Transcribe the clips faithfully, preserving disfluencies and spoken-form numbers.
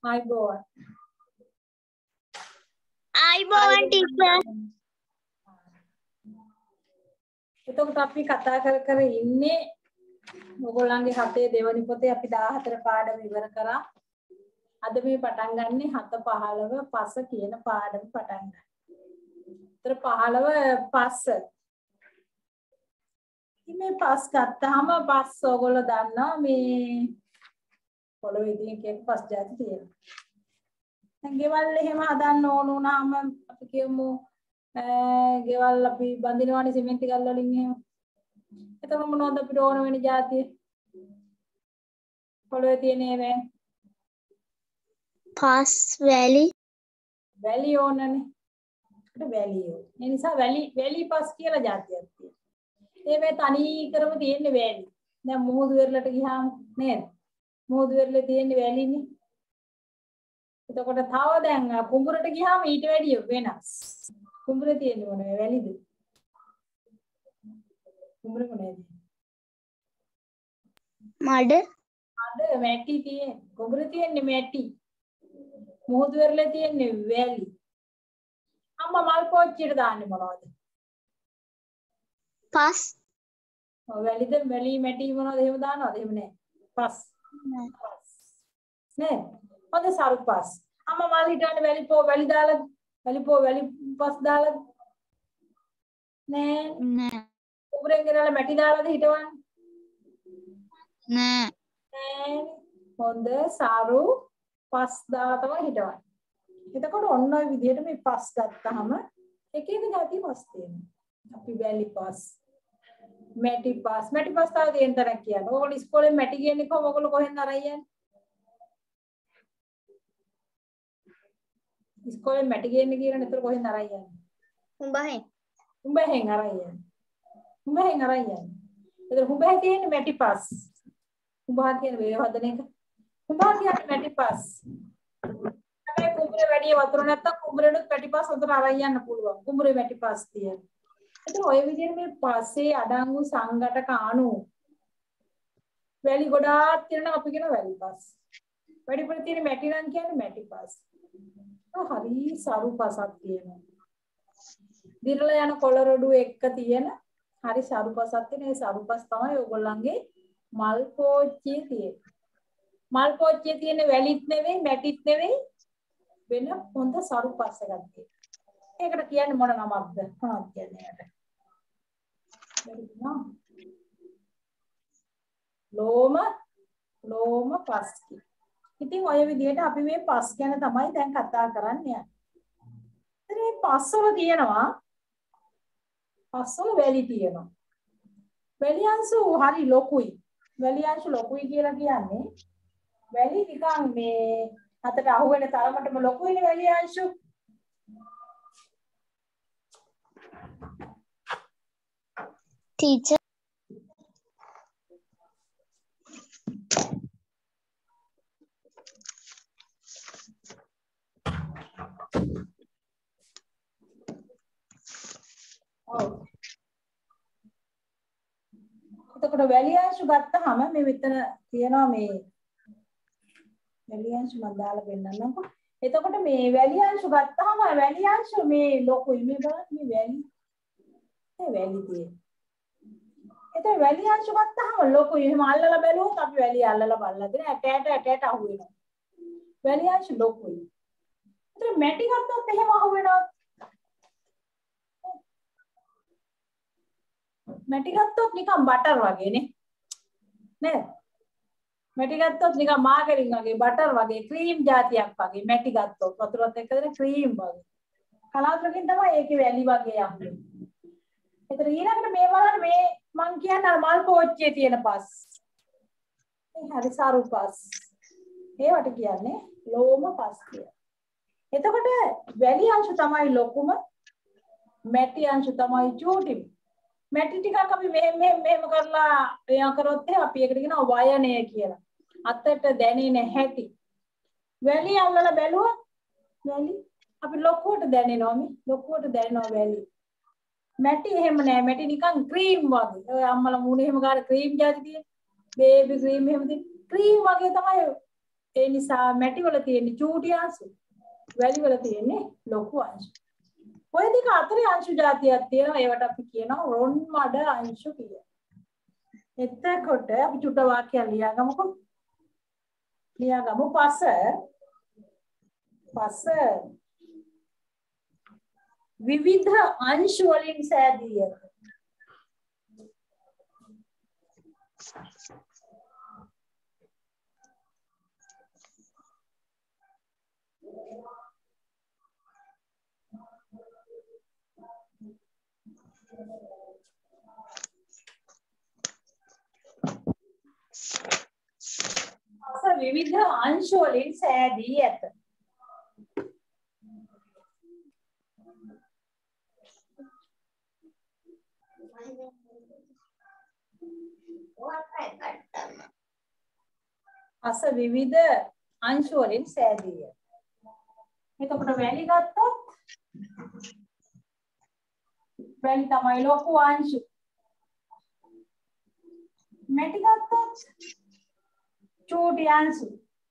ආයිබෝවන්. ආයිබෝවන් teacher. එතකොට අපි කතා කර කර ඉන්නේ ඔයගොල්ලන්ගේ හතේ දෙවනි පොතේ අපි දාහතර පාඩම ඉවර කරා. අද මේ පටන් ගන්නේ හත පහළව පස කියන පාඩම පටන් ගන්න. ඒතර පහළව පස. මේ පස් ගත්තාම පස් ඔයගොල්ලෝ දන්නවා මේ පොළොවේ ඉතින් එක එක පස් જાති තියෙනවා. දැන් ගෙවල් එහෙම හදන්න ඕන වුණාම අපි කියමු ගෙවල් අපි බඳිනවානේ සිමෙන්ති ගල් වලින් එහෙම. එතකොට මොනවද අපිට ඕන වෙන જાතිය? පොළොවේ තියෙන ඒවා. පස් වැලි වැලි ඕනනේ. ඒකට වැලි ඕන. ඒ නිසා වැලි වැලි පස් කියලා જાතියක් තියෙනවා. ඒ මේ තනි කරම තියෙන්නේ වැලි. දැන් මුහුදු වෙරළට ගියාම නේද? මුහුදු වෙරළේ තියෙන්නේ වැලිනේ. එතකොට තව දැන් කුඹුරට ගියාම ඊට වැඩිය වෙනස්. කුඹුරේ තියෙන්නේ මොනවද වැලිද? කුඹුරේ මොනවද? මඩ මඩ මැටි තියෙන්නේ. කුඹුරේ තියෙන්නේ මැටි. මුහුදු වෙරළේ තියෙන්නේ වැලි. අම්මා මල් පෝච්චියට දාන්නේ මොනවද? පස්. ඔව් වැලිද වැලි මැටි මොනවද එහෙම දානවද? එහෙම නෑ. පස්. නේ? හොඳ සරු පස්. අම්මා මල් හිටවන්නේ වැලි පෝ වැලි දාලා වැලි පෝ වැලි පස් දාලා නෑ නෑ කුඹුරෙන් ගෙනලා මැටි දාලාද හිටවන්නේ? නෑ නෑ. හොඳ සරු පස් දාලා තමයි හිටවන්නේ. එතකොට ඔන්න ඔය විදිහට මේ පස් ගත්තාම එක එක જાති පස් තියෙනවා. අපි වැලි පස්, මැටි පස්, මැටි පස් තාම තියෙන තරක් කියන්නේ. ඕගොල්ලෝ ඉස්කෝලේ මැටි කියන්නේ කොහොම ඔයගොල්ලෝ කොහෙන්ද අරන් යන්නේ? ඉස්කෝලේ මැටි කියන්නේ කියලා නේද කොහෙන්ද අරන් යන්නේ? උඹහෙන් උඹහෙන් අරන් යන්නේ. උඹහෙන් අරන් යන්නේ. ඒතර උඹහෙන් තියෙන්නේ මැටි පස්. උඹහා කියන වේව හදන එක. උඹහා කියන්නේ මැටි පස්. හැබැයි කුඹුරේ වැඩි වතුර නැත්තම් කුඹුරේනුත් මැටි පස් හොතර අරන් යන්න පුළුවන්. කුඹුරේ මැටි පස් තියෙන. ඒතර ඔය විදිහට මේ පස්සේ අඩංගු සංඝටක අණු වැලි ගොඩාක් තියෙනවා අපි කියන වැලි පස්. වැඩිපුර තියෙන මැටි නම් කියන්නේ මැටි පස්. හරි සරු පසක් තියෙනවා. දිරලා යන කොළ රොඩු එක්ක තියෙන හරි සරු පසක් තියෙන ඒ සරු පස් තමයි ඔයගොල්ලන්ගේ මල් පෝච්චියේ තියෙන්නේ. මල් පෝච්චියේ තියෙන වැලිත් නෙවෙයි මැටිත් නෙවෙයි වෙන හොඳ සරු පස් එකක් තියෙනවා. ඒකට කියන්නේ මොන නමක්ද? මොනවද කියන්නේ ඒකට? ලෝම ලෝම පස් කි. ඉතින් ඔය විදිහට අපි මේ පස් ගැන තමයි දැන් කතා කරන්න යන්නේ. ඉතින් මේ පස් වල තියෙනවා පස් වල වැලි තියෙනවා. වැලි අංශු හරි ලොකුයි. වැලි අංශු ලොකුයි කියලා කියන්නේ වැලි නිකන් මේ අතට අහු වෙන තරමටම ලොකුයිනේ වැලි අංශු. ටීචර් ඔව්. එතකොට වැලි අංශු ගත්තාම මේ මෙතන තියෙනවා මේ වැලි අංශු මම දාලා පෙන්නන්නම්කෝ. එතකොට මේ වැලි අංශු ගත්තාම වැලි අංශු මේ ලොකුයි මේ බලන්න මේ වැලි. මේ වැලි තියෙන්නේ. එතකොට වැලි අංශු ගත්තාම ලොකුයි. එහෙම අල්ලලා බැලුවොත් අපි වැලි අල්ලලා බලලා දෙන ඇටයට ඇටයට අහු වෙනවා. වැලි අංශු ලොකුයි. එතකොට මැටි ගත්තොත් එහෙම අහු වෙනවා. මැටි ගත්තොත් නිකන් බටර් වගේනේ නේද? මැටි ගත්තොත් නිකන් මාගරින් වගේ බටර් වගේ ක්‍රීම් જાතියක් වගේ මැටි ගත්තොත් වතුරත් එක්ක දෙන ක්‍රීම් වගේ. කලාතුරකින් තමයි ඒකේ වැලි වගේ යන්නේ. ඒතර ඊළඟට මේ බලන්න මේ මං කියන්නේ අර මල් පෝච්චියේ තියෙන පස්. මේ හරි සරු පස්. ඒවට කියන්නේ ලෝම පස් කියලා. එතකොට වැලි අංශු තමයි ලොකුම මැටි අංශු තමයි චූටිම. මැටි ටිකක් අපි මෙහෙම මෙහෙම මෙහෙම කරලා එයා කරොත් අපි ඒකට කියනවා වයනය කියලා. අතට දැනෙන හැටි. වැලි අල්ලලා බැලුවොත් වැලි අපි ලොකුවට දැනෙනවා මේ ලොකුවට දැනෙනවා වැලි. මැටි එහෙම නෑ මැටි නිකන් ක්‍රීම් වගේ. ඔය අම්මලා මූණේ එහෙම ගාන ක්‍රීම් જાති තියෙන. බේබි ක්‍රීම් එහෙම තියෙන ක්‍රීම් වගේ තමයි ඒ නිසා මැටි වල තියෙන චූටි අංශු වැලි වල තියෙන්නේ ලොකු අංශු. ඔය දෙක අතරේ අංශු જાතියක් තියෙනවා. ඒවට අපි කියනවා රොන් මඩ අංශු කියලා. එතකොට අපි චුට්ට වාක්‍යයක් ලියාගමුකෝ. ලියාගමු පස පස විවිධ අංශු වලින් සෑදී ඇත. පස විවිධ අංශු වලින් සෑදී ඇත. අස විවිධ අංශු වලින් සෑදී ඇත. එතකොට වැලි ගත්තොත් වැලි තමයි ලොකු අංශු. මැටි ගත්තොත් චූටි අංශු.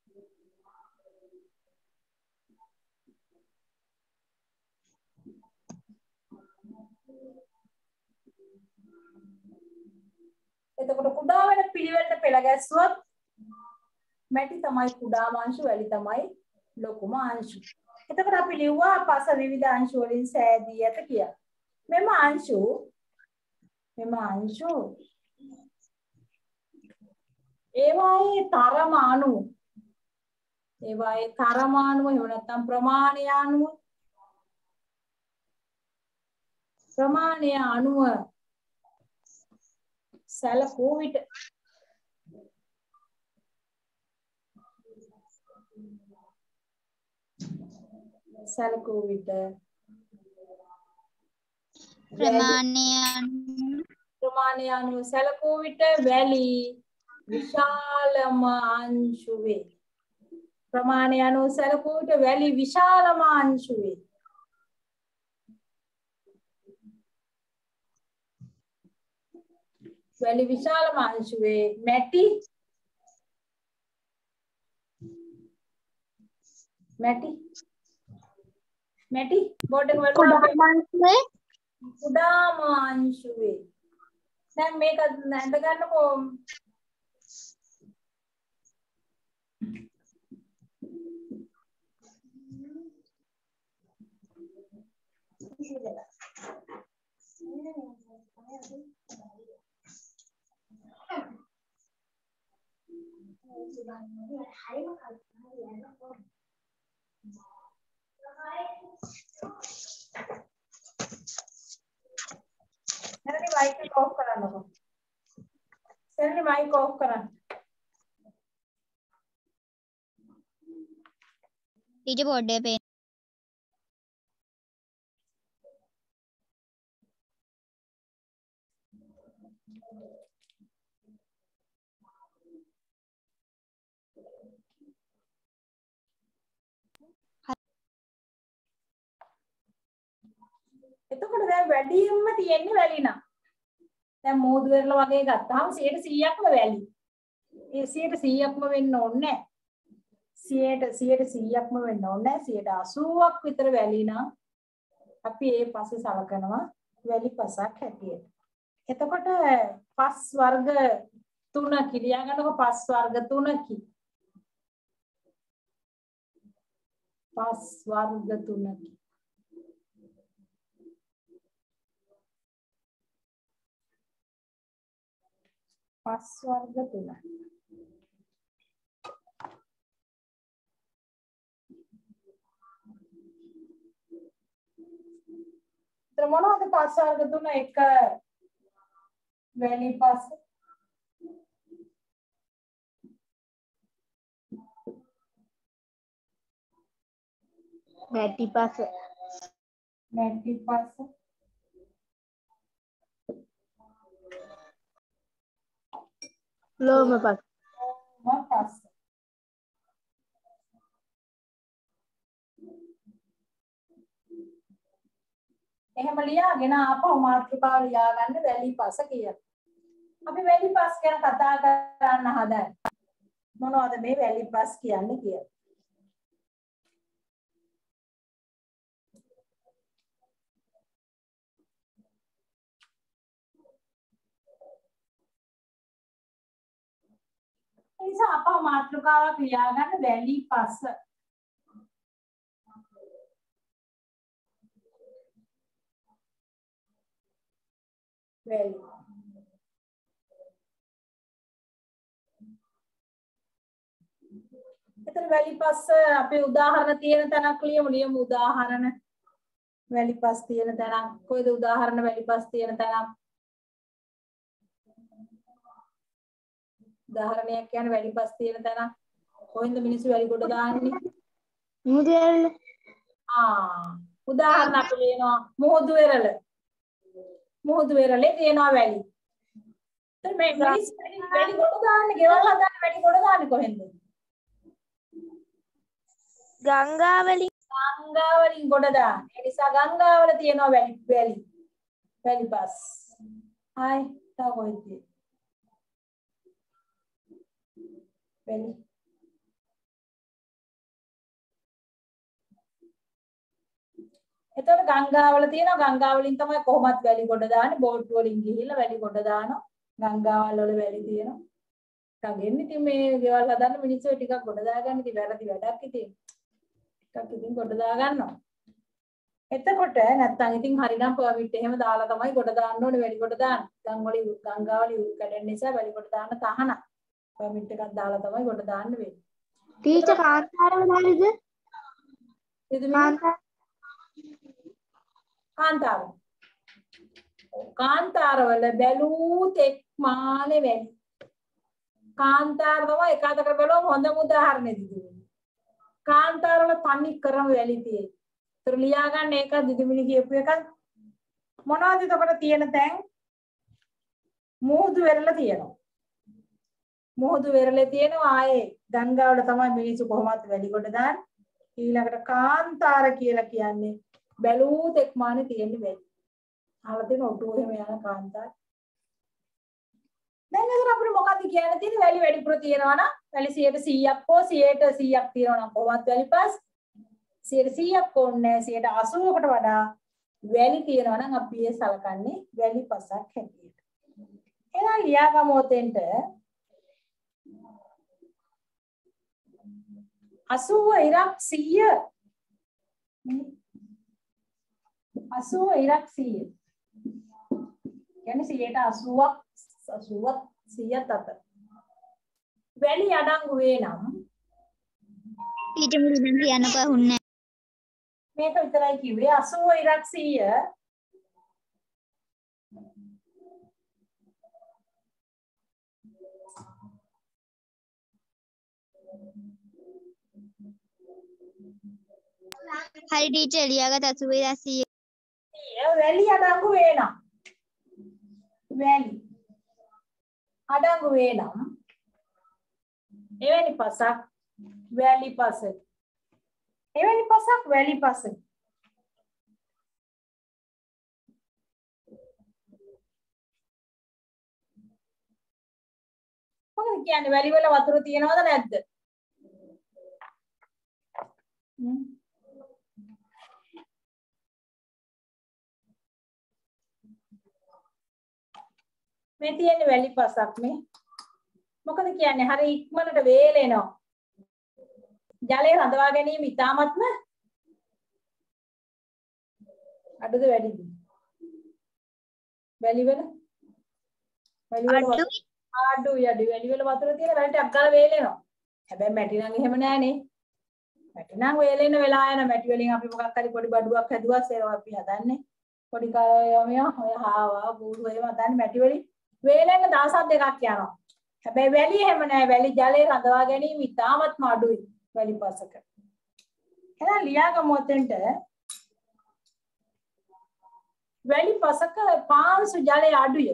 එතකොට කුඩා වෙන පිළිවෙලට පෙළ ගැස්සුවොත් මැටි තමයි කුඩාම අංශු, වැලි තමයි ලොකුම අංශු. එතකොට අපි ලිව්වා පස විවිධ අංශු වලින් සෑදී ඇත කියලා. මෙම අංශු මෙම අංශු ඒවායේ තරම අණු ඒවායේ තරම අණුව එහෙම නැත්නම් ප්‍රමාණය අණුව ප්‍රමාණය අණුව සැලකූ විට සැලකූ විට ප්‍රමාණය ප්‍රමාණය අනුව සැලකූ විට වැලි විශාලම අංශු වේ. ප්‍රමාණය අනුව සැලකූ විට වැලි විශාලම අංශු වේ. වැලි විශාලම අංශු වේ. මැටි මැටි මැටි බෝඩ් එක වල කුඩාම අංශු වේ. දැන් මේක නැඳ ගන්නකෝ. Seni mic off කරන්නකෝ. Seni mic off කරන්න. ඊට බෝඩ් එකේ පේන. එතකොට දැන් වැඩියෙන්ම තියෙන්නේ වැලි නම්. දැන් මෝදු වෙරළ වගේ ගත්තාම සියයට සීයක්ම වැලි. ඒ සියයට සීයක්ම වෙන්න ඕනේ නැහැ. සියයට සියයට සීයක්ම වෙන්න ඕනේ නැහැ. සියයට අසූවක් විතර වැලි නම් අපි ඒ පස්සේ සලකනවා වැලි පසක් හැටියට. එතකොට පස් වර්ග තුනකි ලියා ගන්නකො පස් වර්ග තුනකි. පස් වර්ග තුනකි. පස් වර්ග තුන. तर මොනවද පස් වර්ග තුන? එක වැලි පස්, මැටි පස, මැටි පස්, ලෝම පස, ලෝම පස්. එහෙම ලියාගෙන ආපහු මාතෘකාව ලියා ගන්න වැලි පස කියලා. අපි වැලි පස් ගැන කතා කරන්න හදන්නේ. මොනවද මේ වැලි පස් කියන්නේ කියලා. ඒ නිසා අපව මාතෘකාවක් ලියා ගන්න වැලි පස්. වැලි. එතන වැලි පස් අපේ උදාහරණ තියෙන තැනක් ලියමු ලියමු උදාහරණ. වැලි පස් තියෙන තැනක් කොයිද උදාහරණ වැලි පස් තියෙන තැනක්? උදාහරණයක් කියන්නේ වැලි පස් තියෙන තැනක් කොහෙන්ද මිනිස්සු වැලි කොට දාන්නේ? මුදල්. ආ උදාහරණ අපි ලියනවා මුහුදු වෙරළ. මුහුදු වෙරළේ තියෙනවා වැලි. එතන මේ මිනිස්සු වැලි කොට දාන්නේ ගෙවල් හදන්න වැලි කොට දාන්නේ කොහෙන්ද? ගංගාවලින්. ගංගාවලින් කොට දාන්නේ. ඒ නිසා ගංගාවල තියෙනවා වැලි වැලි. වැලි පස්. හයි තව කොහෙද තියෙන්නේ? වැලි. එතකොට ගංගාවල තියෙනවා ගංගාවලින් තමයි කොහොමත් වැලි කොට දාන්නේ බෝට් වලින් ගිහිල්ලා වැලි කොට දානවා. ගංගාවල් වල වැලි තියෙනවා. ටගෙන් ඉතින් මේ ගෙවල් හදන්න මිනිස්සු ටිකක් කොට දාගන්න ඉතින් වැරදි වැඩක් ඉතින්. ටිකක් ඉතින් කොට දා ගන්නවා. එතකොට නැත්තම් ඉතින් හරිනම් පර්මිට් එහෙම දාලා තමයි කොට දාන්න ඕනේ වැලි කොට දාන්න. ගංගවල ගංගාවල යුත් කැඩෙන නිසා වැලි කොට දාන්න තහනම්. පර්මිට් එකක් දාලා තමයි කොට දාන්න වෙන්නේ. ටීචර් කාන්තාරවල හරිද? කාන්තාර කාන්තාර. කාන්තාරවල බැලූ තෙක් මානේ වැලි. කාන්තාර තමයි එකwidehat බලුවම හොඳම උදාහරණෙ දිදුනේ. කාන්තාරවල තනි කරම වැලි තියෙයි. ඒතර ලියා ගන්න ඒක දිදුමිනි කියපු එක මොනවද එතකොට තියෙන තැන්? මුහුදු වෙරළ තියෙනවා. මුහුදු වෙරළේ තියෙනවා ආයේ ගංගාවල තමයි මිනිස්සු කොහොමද වැලි කොට දාන්නේ. ඊළඟට කාන්තාර කියලා කියන්නේ බැලූ තෙක් මානේ තියෙන වැලි. අහලා තියෙන ඔටුව එහෙම යන කාන්තාර. දැන් එතන අපිට මොකද්ද කියන්න තියෙන්නේ? වැලි වැඩිපුර තියෙනවා නම් වැලි සියයට සීයක් හෝ සියයට සීයක් තියෙනවා නම් කොහොමත් වැලි පස් සියයට සීයක් ඕනේ සියයට අසූවකට වඩා වැලි තියෙනවා නම් අපි ඒ සලකන්නේ වැලි පසක් හැටියට. එහෙනම් ලියාගමු ඔතෙන්ට අසූව ඉරක් සීය අසූව ඉරක් සීය කියන්නේ සියයට අසූවක් අසූවක් සීයක් අතර වැලි අඩංගු වේ නම් ඊට මුල දැන් කියන්නකෝ අහුන්නේ මේක විතරයි කිව්වේ අසූව ඉරක් සීය හරි ටීචර් ලියාගත් අසූව ඉරක් සීය වැලි අඩංගු වේ නම් වැලි අඩංගු වේ නම් එවැනි පසක් වැලි පස එවැනි පසක් වැලි පස මොකද කියන්නේ වැලි වල වතුර තියෙනවද නැද්ද? මේ තියෙන්නේ වැලි පසක් මේ. මොකද කියන්නේ හරි ඉක්මනට වේලෙනවා. ජලය රඳවා ගැනීම ඉතාමත්ම අඩුද වැඩිද? වැලි වල වැලි වල අඩුයි අඩුයි වැලි වල වතුර තියෙන වැලි ටිකක් ගාලා වේලෙනවා. හැබැයි මැටි නම් එහෙම නෑනේ. මැටි නම් වේලෙන වෙලා යන මැටි වලින් අපි මොකක් හරි පොඩි බඩුවක් හැදුවා ඒවා අපි හදන්නේ. පොඩි කායෝමිය ඔය හාවා බූරු ඒවා හදන්නේ මැටි වලින් වේලෙන්න දවස් දෙකක් යනවා. හැබැයි වැලි එහෙම නෑ. වැලි ජලය රඳවා ගැනීම ඉතාමත්ම අඩුයි වැලි පසක. එහෙනම් ලියාගමු ඔතෙන්ට වැලි පසක පාංශු ජලය අඩුයි.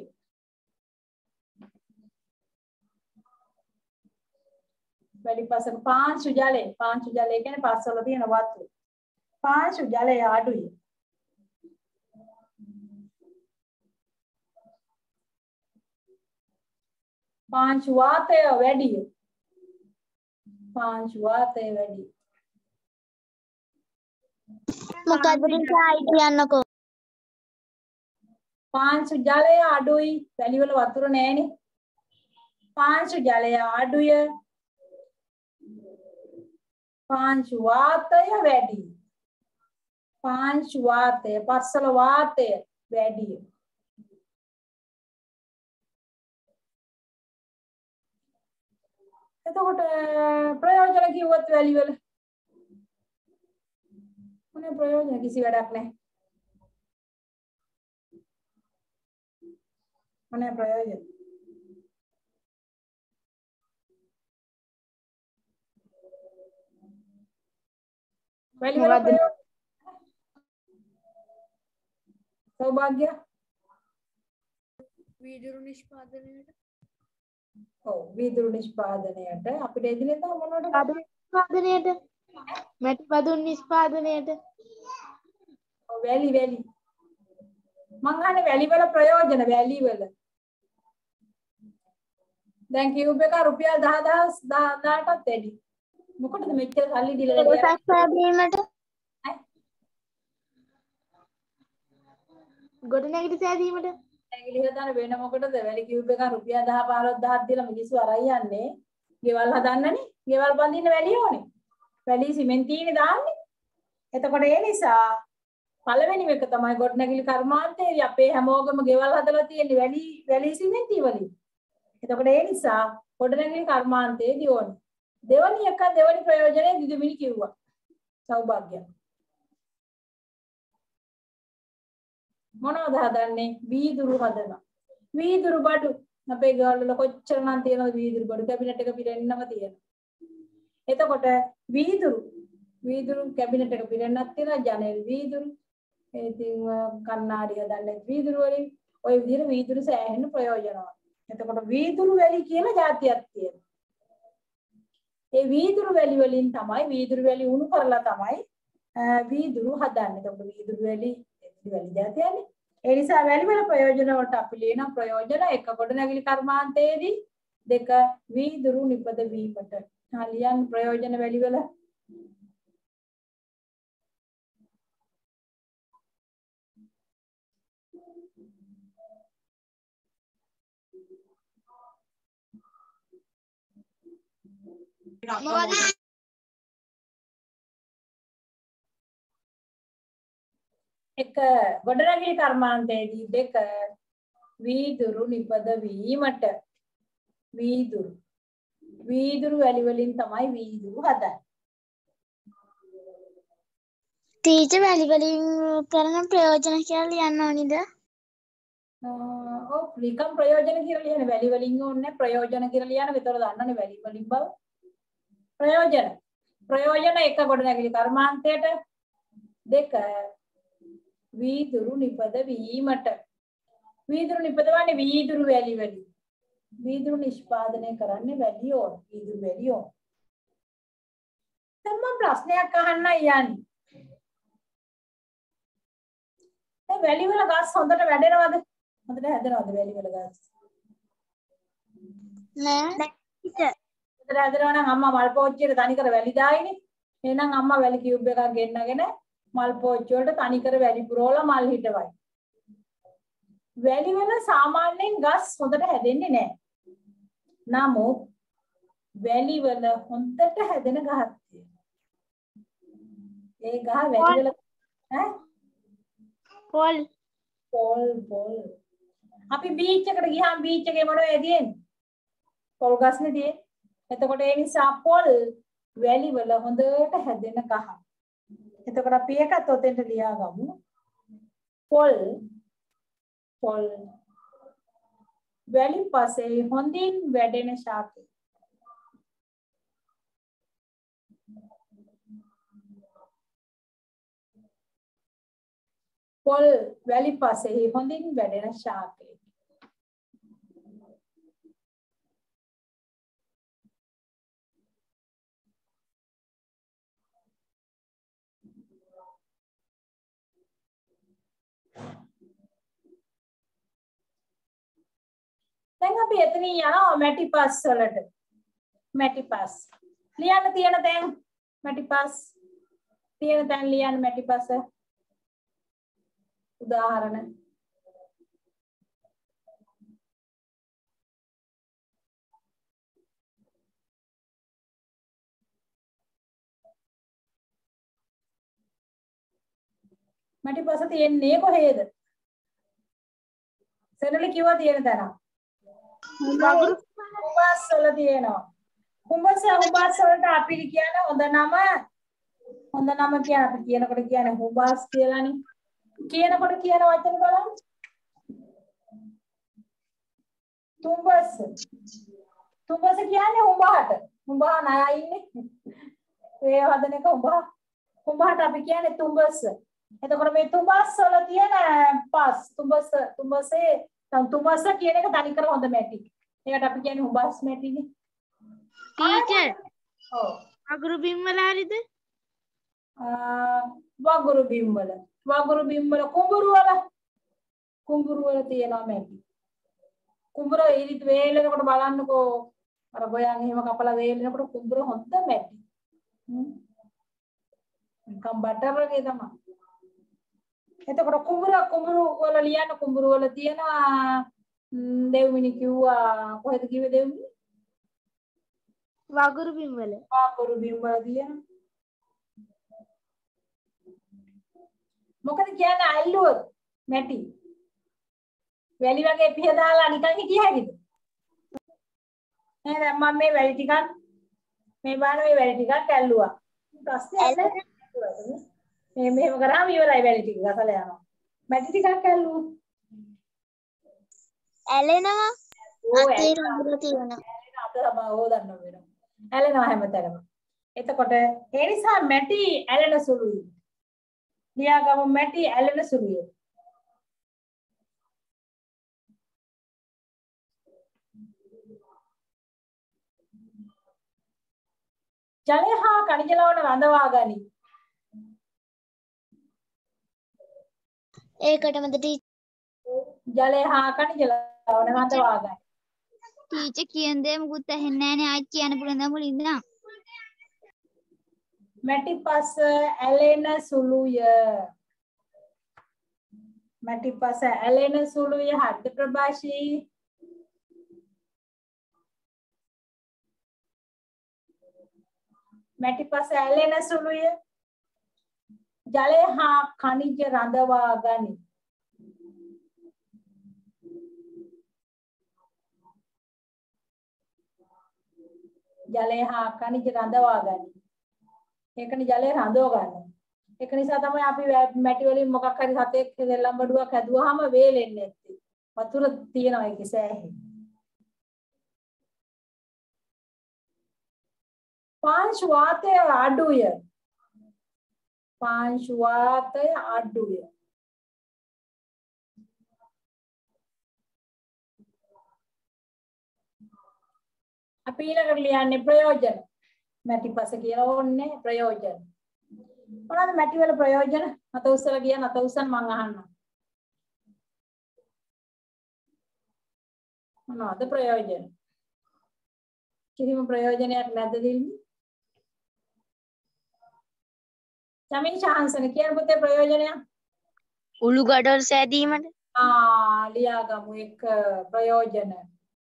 වැලි පසක පාංශු ජලය පාංශු ජලය කියන්නේ පස්වල තියෙන වතුර. පාංශු ජලය අඩුයි. පාංශු වාතය වැඩි. පාංශු වාතය වැඩි. මොකද ටීචර් කියන්නකෝ. පාංශු ජලය අඩුයි. වැලි වල වතුර නැහැනේ. පාංශු ජලය අඩුය. පාංශු වාතය වැඩි. පාංශු වාතය පස්සල වාතය වැඩි. එතකොට ප්‍රයෝජන කිව්වොත් වැලි වල මොනේ ප්‍රයෝජන කිසි වැඩක් නැහැ. මොනේ ප්‍රයෝජන? වැලි වල ප්‍රයෝජන සෞභාග්‍ය වීදුරු නිෂ්පාදනයට ඔව් වීදුරු නිෂ්පාදනයට අපිට එදිනෙදා මොනවද නිෂ්පාදනයට මැටි බදුන් නිෂ්පාදනයට ඔව් වැලි වැලි මං අහන්නේ වැලි වල ප්‍රයෝජන වැලි වල දැන් කියුබ් එක රුපියල් දහදාස් දාටත් වැඩි මොකටද මෙච්චර සල්ලි දීලා සැබීමට ගොඩනැගිලි සෑදීමට නැගිලි හදන්න වෙන මොකටද වැලි කියුබ් එක රුපියල් දහ පහළොස් දහක් දීලා මිනිස්සු අරයි යන්නේ ගෙවල් හදන්නනේ ගෙවල් බඳින්න වැලි ඕනේ වැලි සිමෙන්තිනේ දාන්නේ එතකොට ඒ නිසා පළවෙනි එක තමයි ගොඩනැගිලි කර්මාන්තයේ අපේ හැමෝගම ගෙවල් හදලා තියෙන්නේ වැලි වැලි සිමෙන්ති වලින් එතකොට ඒ නිසා ගොඩනැගිලි කර්මාන්තයේදී ඕනේ දෙවනි එක දෙවනි ප්‍රයෝජනේ දිදුමිනි කිව්වා සෞභාග්‍ය මොනවද හදන්නේ වීදුරු හදනවා වීදුරු බඩු අපේ ගෙවල් වල කොච්චර නම් තියෙනවද වීදුරු බඩු කැබිනට් එක පිරෙන්නම තියෙනවා එතකොට වීදුරු වීදුරු කැබිනට් එක පිරෙන්නත් තියෙනවා ජනෙල් වීදුරු ඉතින් කණ්ණාඩි හදන්නේ වීදුරු වලින් ওই විදිහට වීදුරු සෑහෙන ප්‍රයෝජනවත් එතකොට වීදුරු වැලි කියලා જાතියක් තියෙනවා ඒ වීදුරු වැලි වලින් තමයි වීදුරු වැලි උණු කරලා තමයි වීදුරු හදන්නේ එතකොට වීදුරු වැලි වැලි જાතියනේ ඒ නිසා වැලි වල ප්‍රයෝජන වලට අපි ලියන ප්‍රයෝජන එක ගොඩනැගිලි කර්මාන්තයේදී දෙක වීදුරු නිපද වීමට හා ලියන් ප්‍රයෝජන වැලි වල මොකද එක ගොඩනැගිලි කර්මාන්තයේදී දෙක වීදුරු නිපද වීමට වීදුරු වීදුරු වැලි වලින් තමයි වීදුරු හදන්නේ ටීචර් වැලි වලින් කරන ප්‍රයෝජන කියලා ලියන්න ඕනිද ඔව් නිකම් ප්‍රයෝජන කියලා ලියන්නේ වැලි වලින් ඕනේ ප්‍රයෝජන කියලා ලියන්න විතර දන්නනේ වැලි වලින් බව ප්‍රයෝජන ප්‍රයෝජන එක ගොඩනැගිලි කර්මාන්තයට දෙක වීදුරු නිපද වීමට වීදුරු නිපදවන්නේ වීදුරු වැලි වලින් වීදුරු නිෂ්පාදනය කරන්නේ වැලි ඕන වීදුරු වැලි ඕන දැන් මම ප්‍රශ්නයක් අහන්න යන්නේ දැන් වැලි වල ගස් හොඳට වැඩෙනවද හොඳට හැදෙනවද වැලි වල ගස් නෑ ටීචර් හොඳට හැදෙනවා නම් අම්මා මල් පෝච්චියට තනිකර වැලි දායිනේ එහෙනම් අම්මා වැලි කියුබ් එකක් ගෙන්නගෙන මල් පෝච්චි වලට තනිකර වැලි පුරවලා මල් හිටවයි වැලි වල සාමාන්‍යයෙන් ගස් හොඳට හැදෙන්නේ නැහැ නමුත් වැලි වල හොඳට හැදෙන ගහක් තියෙනවා ඒ ගහ වැලි වල ඈ පොල් පොල් පොල් අපි බීච් එකට ගියාම බීච් එකේ මොනවද තියෙන්නේ පොල් ගස්නේ තියෙන්නේ එතකොට ඒ නිසා පොල් වැලි වල හොඳට හැදෙන ගහ එතකොට අපි එකත් ඔතෙන්ට ලියාගමු පොල් පොල් වැලි පසේ හොඳින් වැඩෙන ශාකය පොල් වැලි පසේ හොඳින් වැඩෙන ශාකය දැන් අපි එතනින් යනවා මැටි පස් වලට මැටි පස් ලියන්න තියෙන තැන් මැටි පස් තියෙන තැන් ලියන්න මැටි පස උදාහරණ මැටි පස තියෙන්නේ කොහේද සෙනලි කිව්වා තියෙන තැන වගුරු හුඹස් වල තියෙනවා හුඹස හුඹස් වලට අපි කියන හොඳ නම හොඳ නම කියන අපි කියනකොට කියන්නේ හුඹස් කියලානේ කියනකොට කියන වචන බලන්න තුඹස් තුඹස කියන්නේ හුඹහට හුඹහ ණය ඉන්නේ ඒ හදන එක හුඹහ හුඹහට අපි කියන්නේ තුඹස් එතකොට මේ තුඹස් වල තියෙන පස් තුඹස තුඹසේ තුඹස කියන එක තනි කර හොඳ මැටි ඒකට අපි කියන්නේ හුඹස් මැටිනේ ටීචර් ඔව් වගුරු බිම් වල හරිද වගුරු බිම් වල වගුරු බිම් වල කුඹුරු වල කුඹුරු වල තියෙනවා මැටි කුඹුර ඉරිත් වේලනකොට බලන්නකෝ අර ගොයන් එහෙම කපලා වේලනකොට කුඹුර හොඳ මැටි නිකම් බටර් වගේ තමයි එතකොට කුඹුර කුඹුරු වල ලියන්න කුඹුරු වල තියෙනවා දෙව්මිනි කිව්වා කොහෙද කිව්වේ දෙව්මිනි වගුරු බිම් වල වගුරු බිම් වල තියෙනවා මොකද කියන්නේ අල්ලුවොත් මැටි වැලි වගේ පිහ දාලා නිකන් හිටිය හැකිද නේද මම මේ වැලි ටිකක් මේ බාන මේ වැලි ටිකක් ඇල්ලුවා ඊපස්සේ මේ මෙහෙම කරාම ඉවරයි වැලි ටික ගසලා යනවා මැටි ටිකක් ඇල්ලුවා ඇලෙනවා ඕ අතේ රඳුල තියෙනවා ඇලෙන අත තමයි හොදන්න වෙනවා ඇලෙනවා හැමතැනම එතකොට ඒ නිසා මැටි ඇලෙන සුළුයි ලියාගමු මැටි ඇලෙන සුළුයි ජලය හා කණිජ ලවණ රඳවා ගනි. ඒකටමද ජලය හා කණිජ ලවණ රඳවා ගනි. ටීචර් කියන දේ මුකුත් ඇහෙන්නේ නැහැ නේ ආයෙත් කියන්න පුළුවන් නම් මුලින්ද නම්. මැටි පස ඇලෙන සුළුය. මැටි පස ඇලෙන සුළුය හරිද ප්‍රභාෂී? මැටි පස ඇලෙන සුළුය. ජලය හා කණිජ රඳවා ගනි. ජලය හා කණිජ රඳවා ගනි. ඒකනේ ජලය රඳව ගන්න. ඒක නිසා තමයි අපි මැටි වලින් මොකක් හරි සතෙක් දෙල්ලම් බඩුවක් හැදුවාම වේලෙන්නේ නැත්තේ. වතුර තියෙනවා ඒකේ සෑහේ. පාංශු වාතය අඩුය. පාංශු වාතය අඩුය. අපි ඊළඟට ලියන්නේ ප්‍රයෝජන. මැටි පස කියලා ඕනේ ප්‍රයෝජන. මොනවාද මැටි වල ප්‍රයෝජන? අත උස්සලා කියන අත උස්සන් මං අහන්නම්. මොනවාද ප්‍රයෝජන? කිසිම ප්‍රයෝජනයක් නැද්ද දෙන්නේ? සමීන් ශාන්සන කියන පුතේ ප්‍රයෝජනය? උළු ගඩොල් සෑදීමට. ආ ලියාගමු එක ප්‍රයෝජන.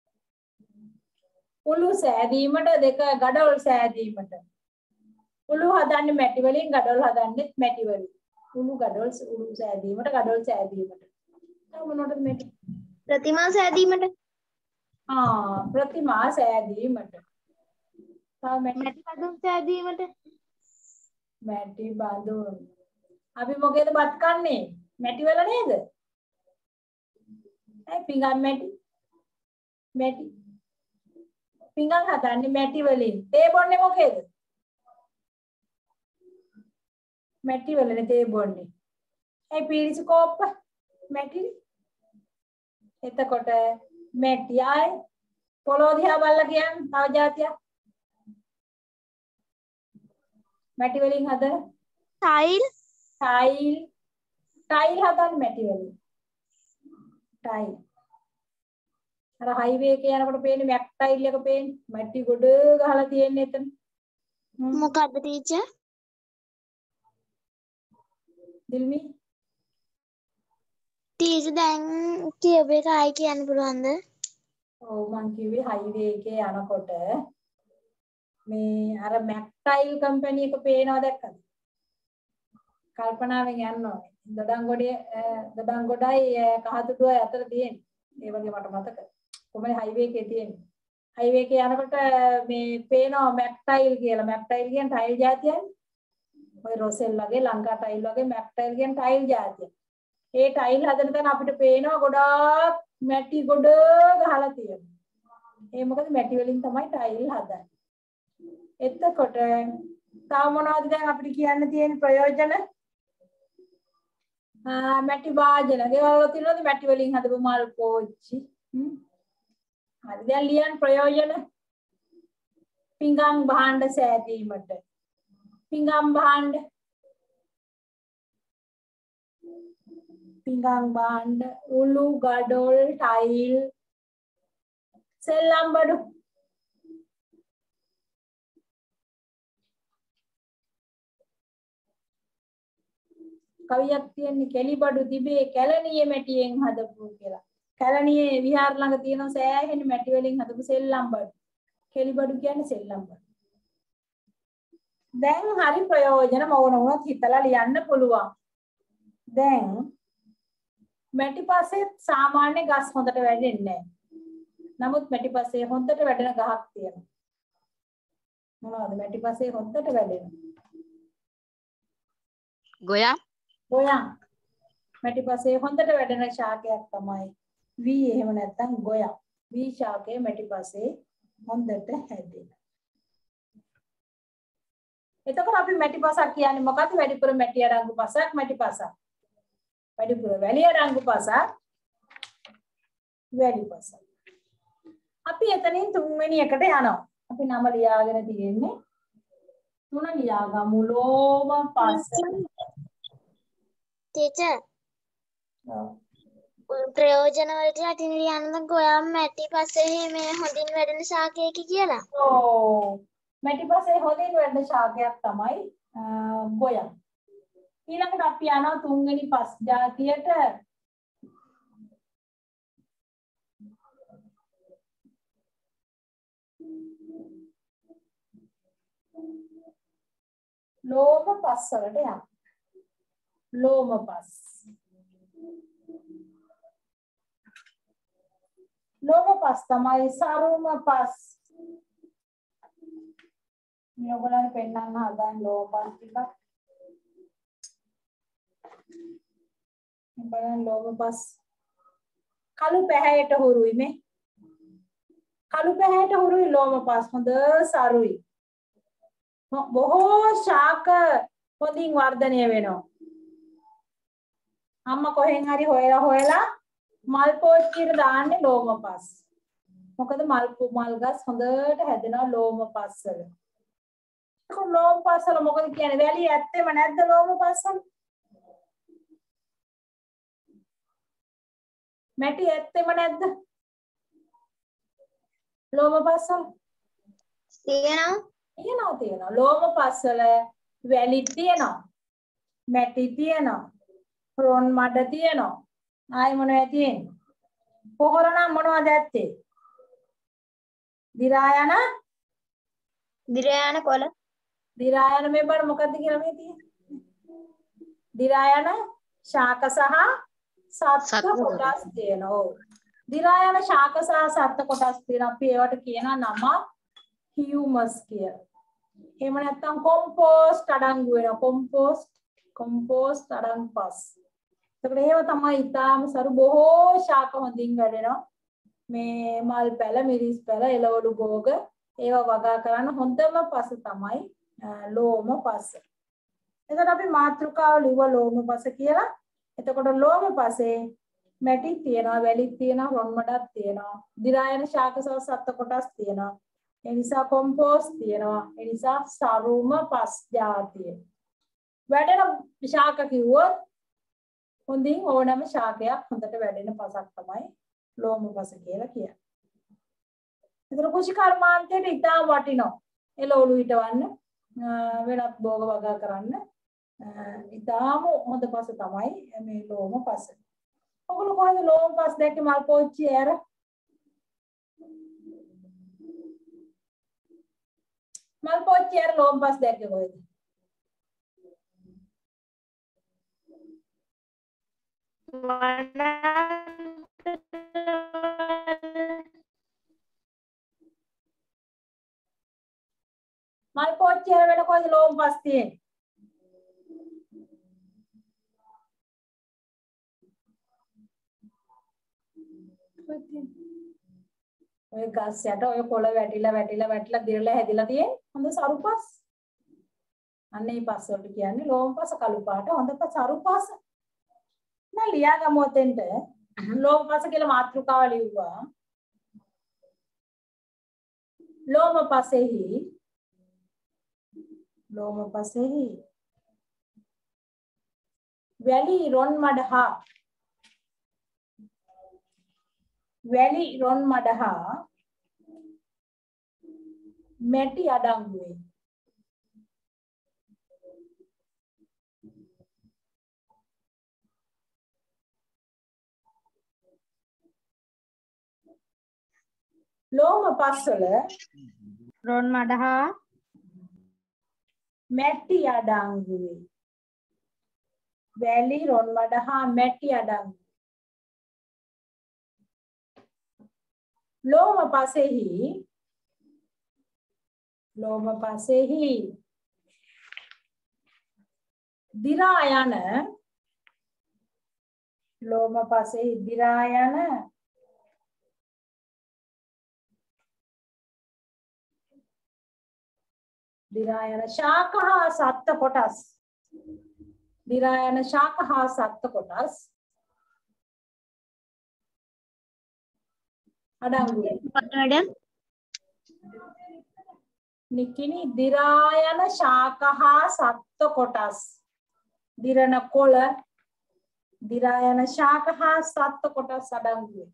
උළු සෑදීමට දෙක ගඩොල් සෑදීමට. උළු හදන්නේ මැටි වලින් ගඩොල් හදන්නේ මැටි වලින්. උළු ගඩොල් උළු සෑදීමට ගඩොල් සෑදීමට. තව මොනවටද මැටි? ප්‍රතිමා සෑදීමට. ආ ප්‍රතිමා සෑදීමට. තව මැටි මැටි බඳුන් සෑදීමට. මැටි බඳුන්. අපි මොකේද බත් කන්නේ? මැටි වල නේද? ඒ පිඟන් මැටි. මැටි. පිඟන් හදන්නේ මැටි වලින්. තේ බොන්නේ මොකේද? මැටි වලනේ තේ බොන්නේ. ඒ පීරිසි කෝප්ප මැටි. එතකොට මැටි ආයි පොළොව දිහා බලලා කියන්නේ තව જાතියක්. මැටි වලින් හදන ටයිල් ටයිල් ටයිල් හදන්නේ මැටි වලින්. ටයිල්. අර හයිවේ එකේ යනකොට පේන්නේ මැක් ටයිල් එක පේන්නේ. මැටි ගොඩ ගහලා තියෙන්නේ එතන. මොකද්ද ටීචර්? දිල්මි ටීචර් දැන් කියව එක ආයි කියන්න පුළුවන්ද? ඔව් මං කිව්වේ හයිවේ එකේ යනකොට මේ අර මැක්ටයිල් කම්පැනි එක පේනවා දැක්කද? කල්පනාවෙන් යන්න ඕනේ. දොඩංගොඩේ දොඩංගොඩයි කහතුඩුවයි අතර තියෙන්නේ. ඒ වගේ මට මතක. කොහමද හයිවේ එකේ තියෙන්නේ. හයිවේ එකේ යනකොට මේ පේනවා මැක්ටයිල් කියලා. මැක්ටයිල් කියන්නේ ටයිල් జాතියනේ. ඔය රොසෙල් වගේ ලංකා ටයිල් වගේ මැක්ටයිල් කියන්නේ ටයිල් జాතිය. ඒ ටයිල් හදන තැන අපිට පේනවා ගොඩාක් මැටි ගොඩ ගහලා තියෙනවා. ඒ මොකද මැටි වලින් තමයි ටයිල් හදන්නේ. එතකොට තව මොනවද දැන් අපිට කියන්න තියෙන ප්‍රයෝජන? ආ මැටි වාදන. ගෙවල් වල තියෙනවද මැටි වලින් හදපු මල් පෝච්චි? හ්ම්. හරි දැන් ලියන්න ප්‍රයෝජන. පිඟන් භාණ්ඩ සෑදීමට. පිඟන් භාණ්ඩ. පිඟන් භාණ්ඩ, උළු, ගඩොල්, ටයිල්, සෙල්ලම් බඩු. කවියක් තියෙන්නේ කෙලිබඩු තිබේ කැලණියේ මැටියෙන් හදපු කියලා. කැලණියේ විහාර ළඟ තියෙන සෑහෙන මැටි වලින් හදපු සෙල්ලම් බඩු. කෙලිබඩු කියන්නේ සෙල්ලම් බඩු. දැන් හරි ප්‍රයෝජන මොන වුණත් හිතලා ලියන්න පුළුවන්. දැන් මැටි පස්සේ සාමාන්‍ය ගස් හොඳට වැඩෙන්නේ නැහැ. නමුත් මැටි පස්සේ හොඳට වැඩෙන ගහක් තියෙනවා. මොනවද මැටි පස්සේ හොඳට වැඩෙන? ගොයා ගොයම්. මැටි පස්සේ හොඳට වැඩෙන ශාකයක් තමයි වී එහෙම නැත්නම් ගොයම්. වී ශාකයේ මැටි පස්සේ හොඳට හැදෙන. එතකොට අපි මැටි පසක් කියන්නේ මොකද්ද? වැඩිපුර මැටි අඩංගු පසක් මැටි පසක්. වැඩිපුර වැලි අඩංගු පසක් වැලි පසක්. අපි එතනින් තුන්වෙනි එකට යනවා. අපි නම ලියාගෙන තියෙන්නේ තුන ලියාගමු. ලෝම පස. ටීචර් ප්‍රයෝජන වලට යටින් ලියන්න ගොයම් මැටි පස්සේ මේ හොඳින් වැඩෙන ශාකයක කියලා. ඔව්. මැටි පස්සේ හොඳින් වැඩෙන ශාකයක් තමයි ගොයම්. ඊළඟට අපි යනවා තුන්වෙනි පස් જાතියට. ලෝම පස් වලට යනවා. ලෝම පස්. ලෝම පස් තමයි සරුම පස්. මේ ඔයගොල්ලන්ට පෙන්නන්න හදන ලෝම පස් ටික. බලන්න ලෝම පස්. කළු පැහැයට හුරුයි මේ. කළු පැහැයට හුරුයි ලෝම පස් හොඳ සරුයි. බොහෝ ශාක හොඳින් වර්ධනය වෙනවා. අම්මා කොහෙන් හරි හොයලා හොයලා මල් පෝච්චියට දාන්නේ ලෝම පස්. මොකද මල් මල් ගස් හොඳට හැදෙනවා ලෝම පස් වල. ඒක ලෝම පස් වල මොකද කියන්නේ? වැලි ඇත්තෙම නැද්ද ලෝම පස් වල? මැටි ඇත්තෙම නැද්ද? ලෝම පස් වල තියෙනවා. තියෙනවා තියෙනවා. ලෝම පස් වල වැලි තියෙනවා. මැටි තියෙනවා. රොන් මඩ තියෙනවා. ආයි මොනවද තියෙන්නේ? පොහොර නම් මොනවද ඇත්තේ? දිරා යන දිරා යන කොළ. දිරා යන මේ බර මොකද්ද කියලා මේ තියෙන්නේ? දිරා යන ශාක සහ සත්ත්ව කොටස් තියෙනවා. ඔව්. දිරා යන ශාක සහ සත්ත්ව කොටස් තියෙනවා. අපි ඒවට කියන නම හියුමස් කියලා. එහෙම නැත්නම් කොම්පෝස්ට් අඩංගු වෙනවා. කොම්පෝස්ට් කොම්පෝස්ට් අඩංගු පස්. ඒකට ඒව තමයි ඊටාම සරු බොහෝ ශාක හොඳින් වැඩෙනවා. මේ මල් පැල, මිරිස් පැල, එළවලු භෝග ඒවා වගා කරන්න හොඳම පස තමයි ලෝම පස. එතකොට අපි මාතෘකාව ලිව්ව ලෝම පස කියලා. එතකොට ලෝම පසේ මැටි තියෙනවා, වැලි තියෙනවා, රොන් මඩක් තියෙනවා, දිරා යන ශාක සහ සත්ත්ව කොටස් තියෙනවා. ඒ නිසා කොම්පෝස්ට් තියෙනවා. ඒ නිසා සරුම පස් ජාතිය. වැඩෙන ශාක කිව්වොත් හොඳින් ඕනම ශාකයක් හොඳට වැඩෙන පසක් තමයි ලෝම පස කියලා කියන්නේ. ඒතර කුෂි කර්මාන්තයේ ඉතාම වටිනවා. එළවලු හිටවන්න, වෙනත් භෝග වගා කරන්න ඉතාලම හොඳ පස තමයි මේ ලෝම පස. ඔගොල්ලෝ කොහොමද ලෝම පස් දැක්කේ මල් පෝච්චියේ ඇර? මල් පෝච්චියේ ඇර ලෝම පස් දැක්කේ කොහෙද? මල් පෝච්චියේ ඇර වෙන කොහෙද ලෝම පස් තියෙන්නේ? ඔය ගස් යට ඔය කොළ වැටිලා වැටිලා වැටිලා දිරලා හැදිලා තියෙන හොඳ සරුපස්. අන්න ඒ පස් වලට කියන්නේ ලෝම පස කළු පාට හොඳ සරු පස්. මම ලියා ගමු ඔතෙන්ට ලෝම පස කියලා මාතෘකාව ලියුවා. ලෝම පසෙහි ලෝම පසෙහි වැලි රොන් මඩ හා වැලි රොන් මඩ හා මැටි අඩංගු වේ. ලෝම පස්වල රොන් මඩ හා මැටි අඩංගු වේ. වැලි රොන් මඩ හා මැටි අඩංගු. ලෝම පසෙහි ලෝම පසෙහි දිරා යන ලෝම පසෙහි දිරා යන දිරා යන ශාක හා සත්ත්ව කොටස් දිරා යන ශාක හා සත්ත්ව කොටස් අඩංගු मैडम නිකිනි දිරා යන ශාක හා සත්ත්ව කොටස් දිරන කොළ දිරා යන ශාක හා සත්ත්ව කොටස් අඩංගු වේ.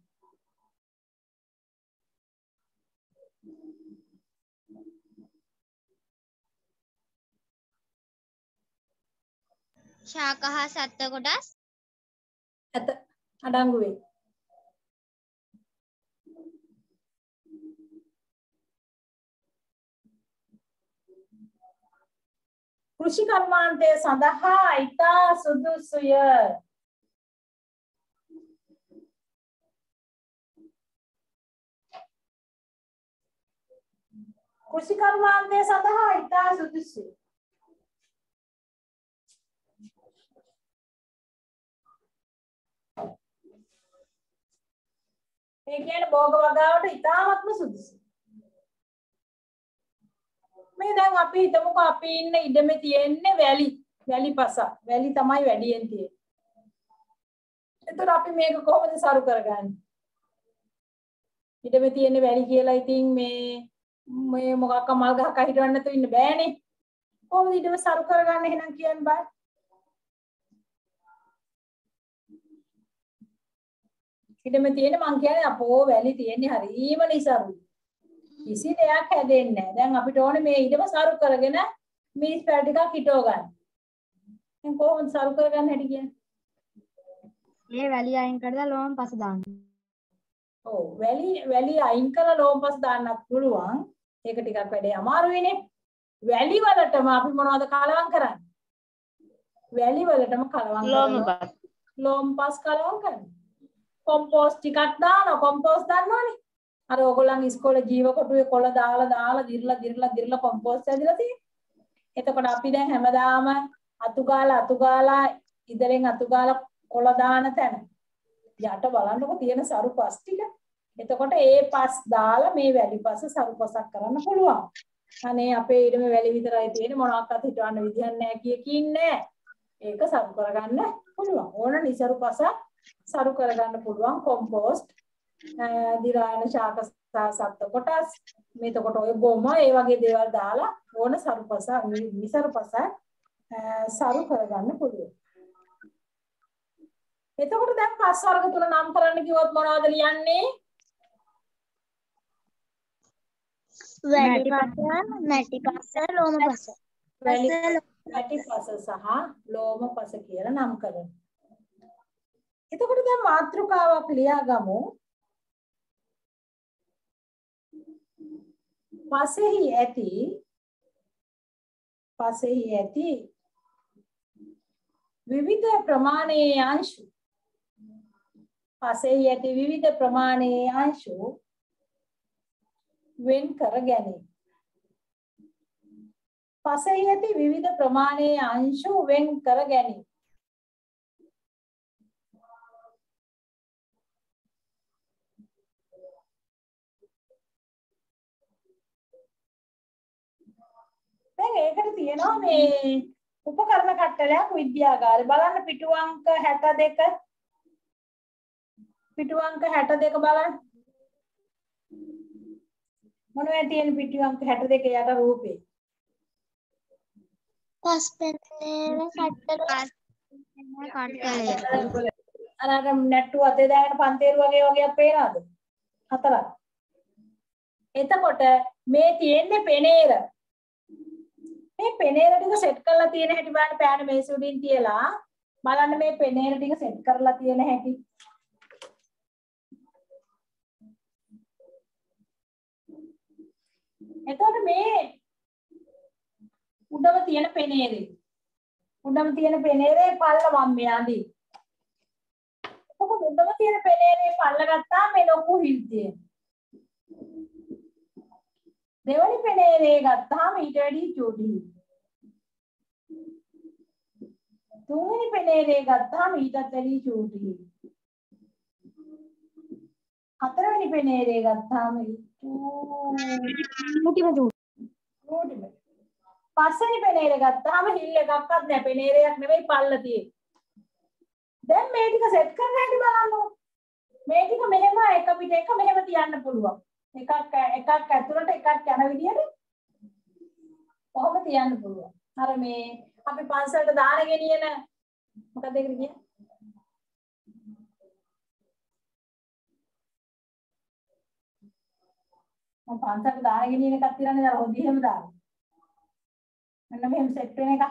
ශාක හා සත්ත්ව කොටස් ඇත අඩංගු වේ. කෘෂි කර්මාන්තය සඳහා ඉතා සුදුසුය. කෘෂි කර්මාන්තය සඳහා ඉතා සුදුසුය. ඒ කියන්නේ භෝග වගාවට ඉතාමත්ම සුදුසුයි. මේ දැන් අපි හිතමුකෝ අපි ඉන්න ඉඩමේ තියෙන්නේ වැලි වැලි පස වැලි තමයි වැඩියෙන් තියෙන්නේ. එතකොට අපි මේක කොහොමද සරු කරගන්නේ? ඉඩමේ තියෙන්නේ වැලි කියලා ඉතින් මේ මේ මොකක්ක මල් ගහක හිටවන්න නැතුව ඉන්න බෑනේ. කොහොමද ඉඩම සරු කරගන්නේ එහෙනම් කියන්න බෑ. ඉඩමේ තියෙන්නේ මං කියන්නේ අපෝ වැලි තියෙන්නේ හරීම නිසරුයි. කිසි දෙයක් හැදෙන්නේ නැහැ. දැන් අපිට ඕනේ මේ ඊටම සරු කරගෙන මිස් පැල ටිකක් හිටව ගන්න. දැන් කොහොමද සරු කරගන්න හැටි කියන්නේ? මේ වැලි අයින් කරලා ලෝම පස දාන්න. ඔව් වැලි වැලි අයින් කරලා ලෝම පස දාන්නත් පුළුවන්. ඒක ටිකක් වැඩේ අමාරුයිනේ. වැලි වලටම අපි මොනවද කලවම් කරන්නේ? වැලි වලටම කලවම් කරනවා. ලෝම පස් කලවම් කරනවා. කොම්පෝස්ට් ටිකක් දානවා. කොම්පෝස්ට් දන්නවනේ. අර ඕගොල්ලන් ඉස්කෝලේ ජීව කොටුවේ කොළ දාලා දාලා දිර්ලා දිර්ලා දිර්ලා කොම්පෝස්ට් ඇදලා තියෙන්නේ. එතකොට අපි දැන් හැමදාම අතු ගාලා අතු ගාලා ඉදලෙන් අතු ගාලා කොළ දාන තැන යට බලන්නකො තියෙන සරු පස් ටික. එතකොට ඒ පස් දාලා මේ වැලි පස සරු පසක් කරන්න පුළුවන්. අනේ අපේ ඊටම වැලි විතරයි තියෙන්නේ මොනවාක්වත් හිටවන්න විදිහක් නැහැ කිය කින්නේ. ඒක සරු කරගන්න පුළුවන්. ඕන නිසරු පස සරු කරගන්න පුළුවන් කොම්පෝස්ට් දිරායන ශාක සත්ත්ව කොටස් මේතකොට ඔය ගොම ඒ වගේ දේවල් දාලා ඕන සරුපස නිසරුපස සරු කරගන්න පුළුවන්. එතකොට දැන් පස් වර්ග තුන නම් කරන්න කිව්වොත් මොනවද ලියන්නේ? වැලි පස, මැටි පස, ලෝම පස. වැලි වැටි පස සහ ලෝම පස කියලා නම් කරනවා. එතකොට දැන් මාතෘකාවක් ලියාගමු. පසෙහි ඇති පසෙහි ඇති විවිධ ප්‍රමාණයේ අංශු පසෙහි ඇති විවිධ ප්‍රමාණයේ අංශු වෙන් කර ගැනීම. පසෙහි ඇති විවිධ ප්‍රමාණයේ අංශු වෙන් කර ගැනීම. දැන් ඒකට තියෙනවා මේ උපකරණ කට්ටලයක් විද්‍යාගාරේ. බලන්න පිටු අංක හැට දෙක පිටු අංක හැට දෙක බලන්න. මොනවද තියෙන පිටු අංක හැට දෙක යට රූපේ? පස් පෙන්නේන කට්ටල කට්ටලය. අර අර නැට්ටු අතේ දාගෙන පන්තේරු වගේ වගේක් පේනවද? හතරක්. එතකොට මේ තියෙන්නේ පෙනේර. මේ පෙනේර ටික සෙට් කරලා තියෙන හැටි බලන්න පෑන මේස උඩින් තියලා බලන්න මේ පෙනේර ටික සෙට් කරලා තියෙන හැටි. එතකොට මේ උඩම තියෙන පෙනේරේ උඩම තියෙන පෙනේරේ පල්ල මම මේ අඳි. එතකොට උඩම තියෙන පෙනේරේ පල්ල ගත්තාම මේ ලොකු හිල් තියෙන. දෙවනි පෙනේරේ ගත්තාම ඊට වැඩි චූටි හිල්. තුන්වෙනි පෙනේරේ ගත්තාම ඊටත් වැඩි චූටි හිල්. හතරවෙනි පෙනේරේ ගත්තාම මුටිම චූටි. චූටිම. පස්වෙනි පෙනේරේ ගත්තාම හිල් එකක්වත් නැහැ. පෙනේරයක් නෙවෙයි පල්ල තියෙන්නේ. දැන් මේ ටික සෙට් කරන්න හැටි බලන්න. මේ ටික මෙහෙම එක පිට එක මෙහෙම තියන්න පුළුවන්. එකක් එකක් ඇතුළට එකක් යන විදියට කොහොම තියන්න පුළුවන්. අර මේ අපි පන්සලට දාන ගෙනියන මොකක්ද ඒකට කියන්නේ? මම පන්සලට දාන ගෙනියන එකක් තියන්නේ අර හොදි එහෙම දාන. මෙන්න මෙහෙම සෙට් වෙන එක.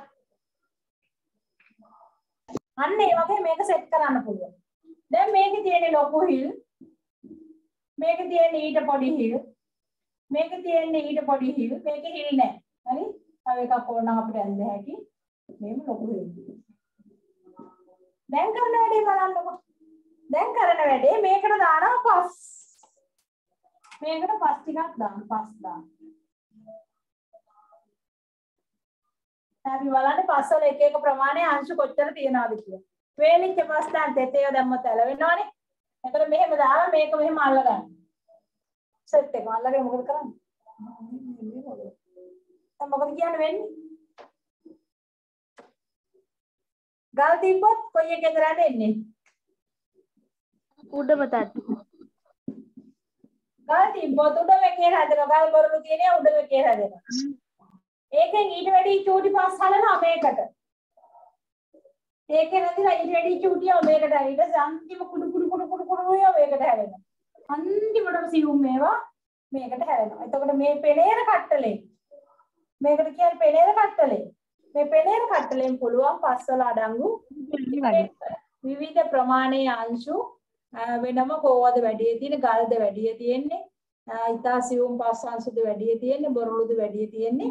අන්න ඒ වගේ මේක සෙට් කරන්න පුළුවන්. දැන් මේකේ තියෙන ලොකු හිල් මේකේ තියෙන ඊට පොඩි හිල් මේකේ තියෙන ඊට පොඩි හිල් මේකේ හිල් නැහැ. හරි? තව එකක් ඕන නම් අපිට ඇඳ හැකි. මේක ලොකු හිල්. දැන් කරන වැඩේ බලන්නකො. දැන් කරන වැඩේ මේකට දානවා පස්. මේකට පස් ටිකක් දාන්න පස් දාන්න. අපි බලන්නේ පස් වල එක එක ප්‍රමාණයේ අංශු කොච්චර තියනවද කියලා. වේලිච්ච පස් දාන්න තෙතේව දැම්මොත් ඇල වෙනවනේ. එතකොට මෙහෙම දාලා මේක මෙහෙම අල්ල ගන්න. සෙට් එක අල්ලගෙන මොකද කරන්නේ? දැන් මොකද කියන්න වෙන්නේ? ගල් තිබ්බොත් කොයි එකේද රැඳෙන්නේ? උඩම තට්ටු. ගල් තිබ්බොත් උඩම එකේ රැඳෙනවා. ගල් බොරළු තියෙනවා උඩම එකේ රැඳෙනවා. ඒකෙන් ඊට වැඩි චූටි පස් හලනවා මේකට. ඒකේ රැඳිලා ඊට වැඩි චූටියව මේකට ඊට අන්තිම කුඩු කුඩු කුඩු කුඩු කුඩු ඒවා මේකට හැරෙනවා. අන්තිමටම සියුම් මේවා මේකට හැරෙනවා. එතකොට මේ පෙනේර කට්ටලේ මේකට කියන්නේ පෙනේර කට්ටලේ. මේ පෙනේර කට්ටලෙන් පුළුවන් පස්වල අඩංගු විවිධ ප්‍රමාණයේ අංශු වෙනම කොහොමද වැඩි තියෙන්නේ ගල්ද වැඩි තියෙන්නේ ඉතා සියුම් පස් අංශුද වැඩි තියෙන්නේ බොරළුද වැඩි තියෙන්නේ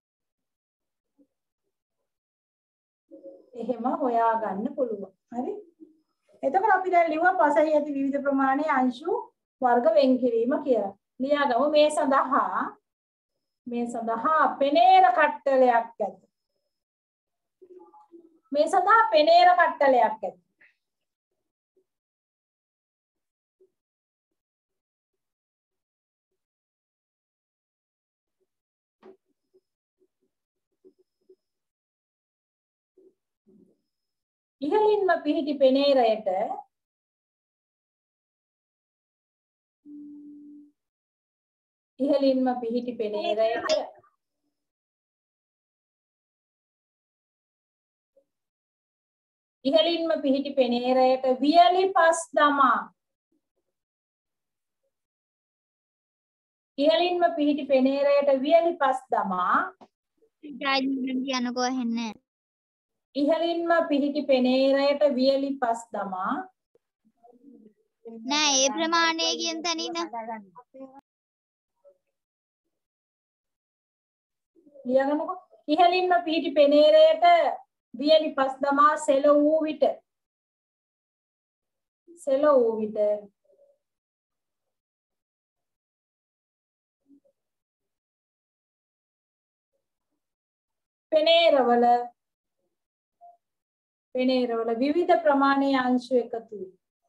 එහෙම හොයා ගන්න පුළුවන්. හරි? එතකොට අපි දැන් ලිව්වා පසෙහි ඇති විවිධ ප්‍රමාණයේ අංශු වර්ග වෙන් කිරීම කියලා. ලියාගමු මේ සඳහා මේ සඳහා පෙනේර කට්ටලයක් ඇත. මේ සඳහා පෙනේර කට්ටලයක් ඇත. ඉහළින්ම පිහිටි පෙනේරයට ඉහළින්ම පිහිටි පෙනේරයට ඉහළින්ම පිහිටි පෙනේරයට වියලි පස් දමා ඉහළින්ම පිහිටි පෙනේරයට වියලි පස් දමා කියනකෝ හෙන්නේ. ඉහළින්ම පිහිටි පෙනේරයට වියලි පස් දමා නෑ ඒ ප්‍රමාණය කියන තැනින් ලියගන්නකො. ඉහළින්ම පිහිටි පෙනේරයට වියලි පස් දමා සෙල වූ විට සෙල වූ විට පෙනේරවල පෙනේරවල විවිධ ප්‍රමාණයේ අංශු එකතු වේ.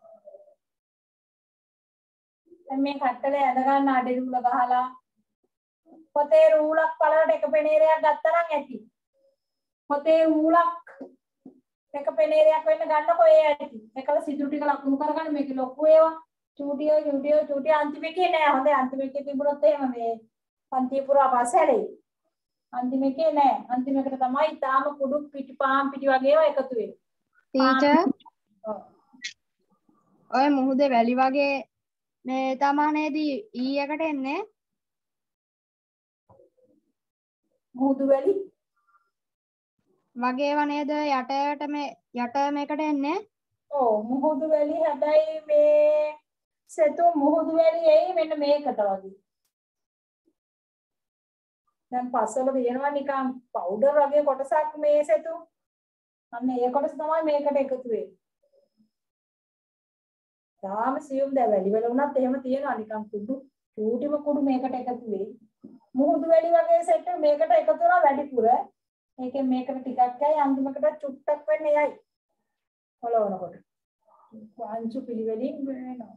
දැන් මේ කට්ටලේ ඇඳ ගන්න අඩේ රූල ගහලා පොතේ රූලක් පළලට එක පෙනේරයක් ගත්තා නම් ඇති. පොතේ රූලක් එක පෙනේරයක් වෙන්න ගන්නකො ඒ ඇති. එකල සිදුරු ටික ලකුණු කරගන්න මේක ලොකු ඒවා. චූටියෝ චූටියෝ චූටිය අන්තිම එකේ නෑ. හොඳයි අන්තිම එකේ තිබුණොත් එහෙම මේ පන්තිය පුරා පස්සැලේ. අන්තිම එකේ නෑ. අන්තිම එකට තමයි තාම කුඩු පිටි පාම් පිටි වගේ ඒවා එකතු වෙන්නේ. ටීචර් ඔය මුහුදේ වැලි වගේ මේ තමනේදී ඊ එකට එන්නේ මුහුදු වැලි වගේව නේද යටයට මේ යට මේකට එන්නේ. ඔව් මුහුදු වැලි හැබැයි මේ සෙතු මුහුදු වැලි එයි මෙන්න මේකට වගේ. දැන් පස්වල තියෙනවා නිකන් පවුඩර් වගේ කොටසක් මේ සෙතු. අන්න ඒ කොටස තමයි මේකට එකතු වෙන්නේ. තාම සියුම් දැන් වැලි වල උනත් එහෙම තියෙනවා නිකන් කුඩු චූටිම කුඩු මේකට එකතු වෙයි. මුහුදු වැලි වගේ සෙට් මේකට එකතු වෙනවා වැඩිපුර. ඒකෙන් මේකට ටිකක් යයි අන්තිමකට චුට්ටක් වෙන්නේ යයි. හොලවනකොට. අංශු පිළිවෙලින් වෙනවා.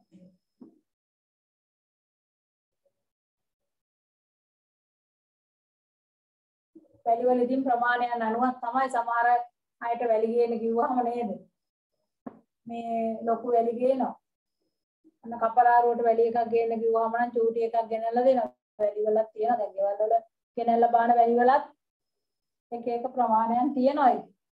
වැලි වලදීන් ප්‍රමාණයන් අනුව තමයි සමහර අයට වැලි ගේන්න කිව්වහම නේද? මේ ලොකු වැලි ගේනවා. අන්න කපරාරුවට වැලි එකක් ගේන්න කිව්වහම නම් චූටි එකක් ගෙනල්ලා දෙනවා. වැලි වලක් තියෙනවා. දැන් ගෙවල් වල ගෙනල්ලා බාන වැලි වලත් එක එක ප්‍රමාණයන් තියෙනවා.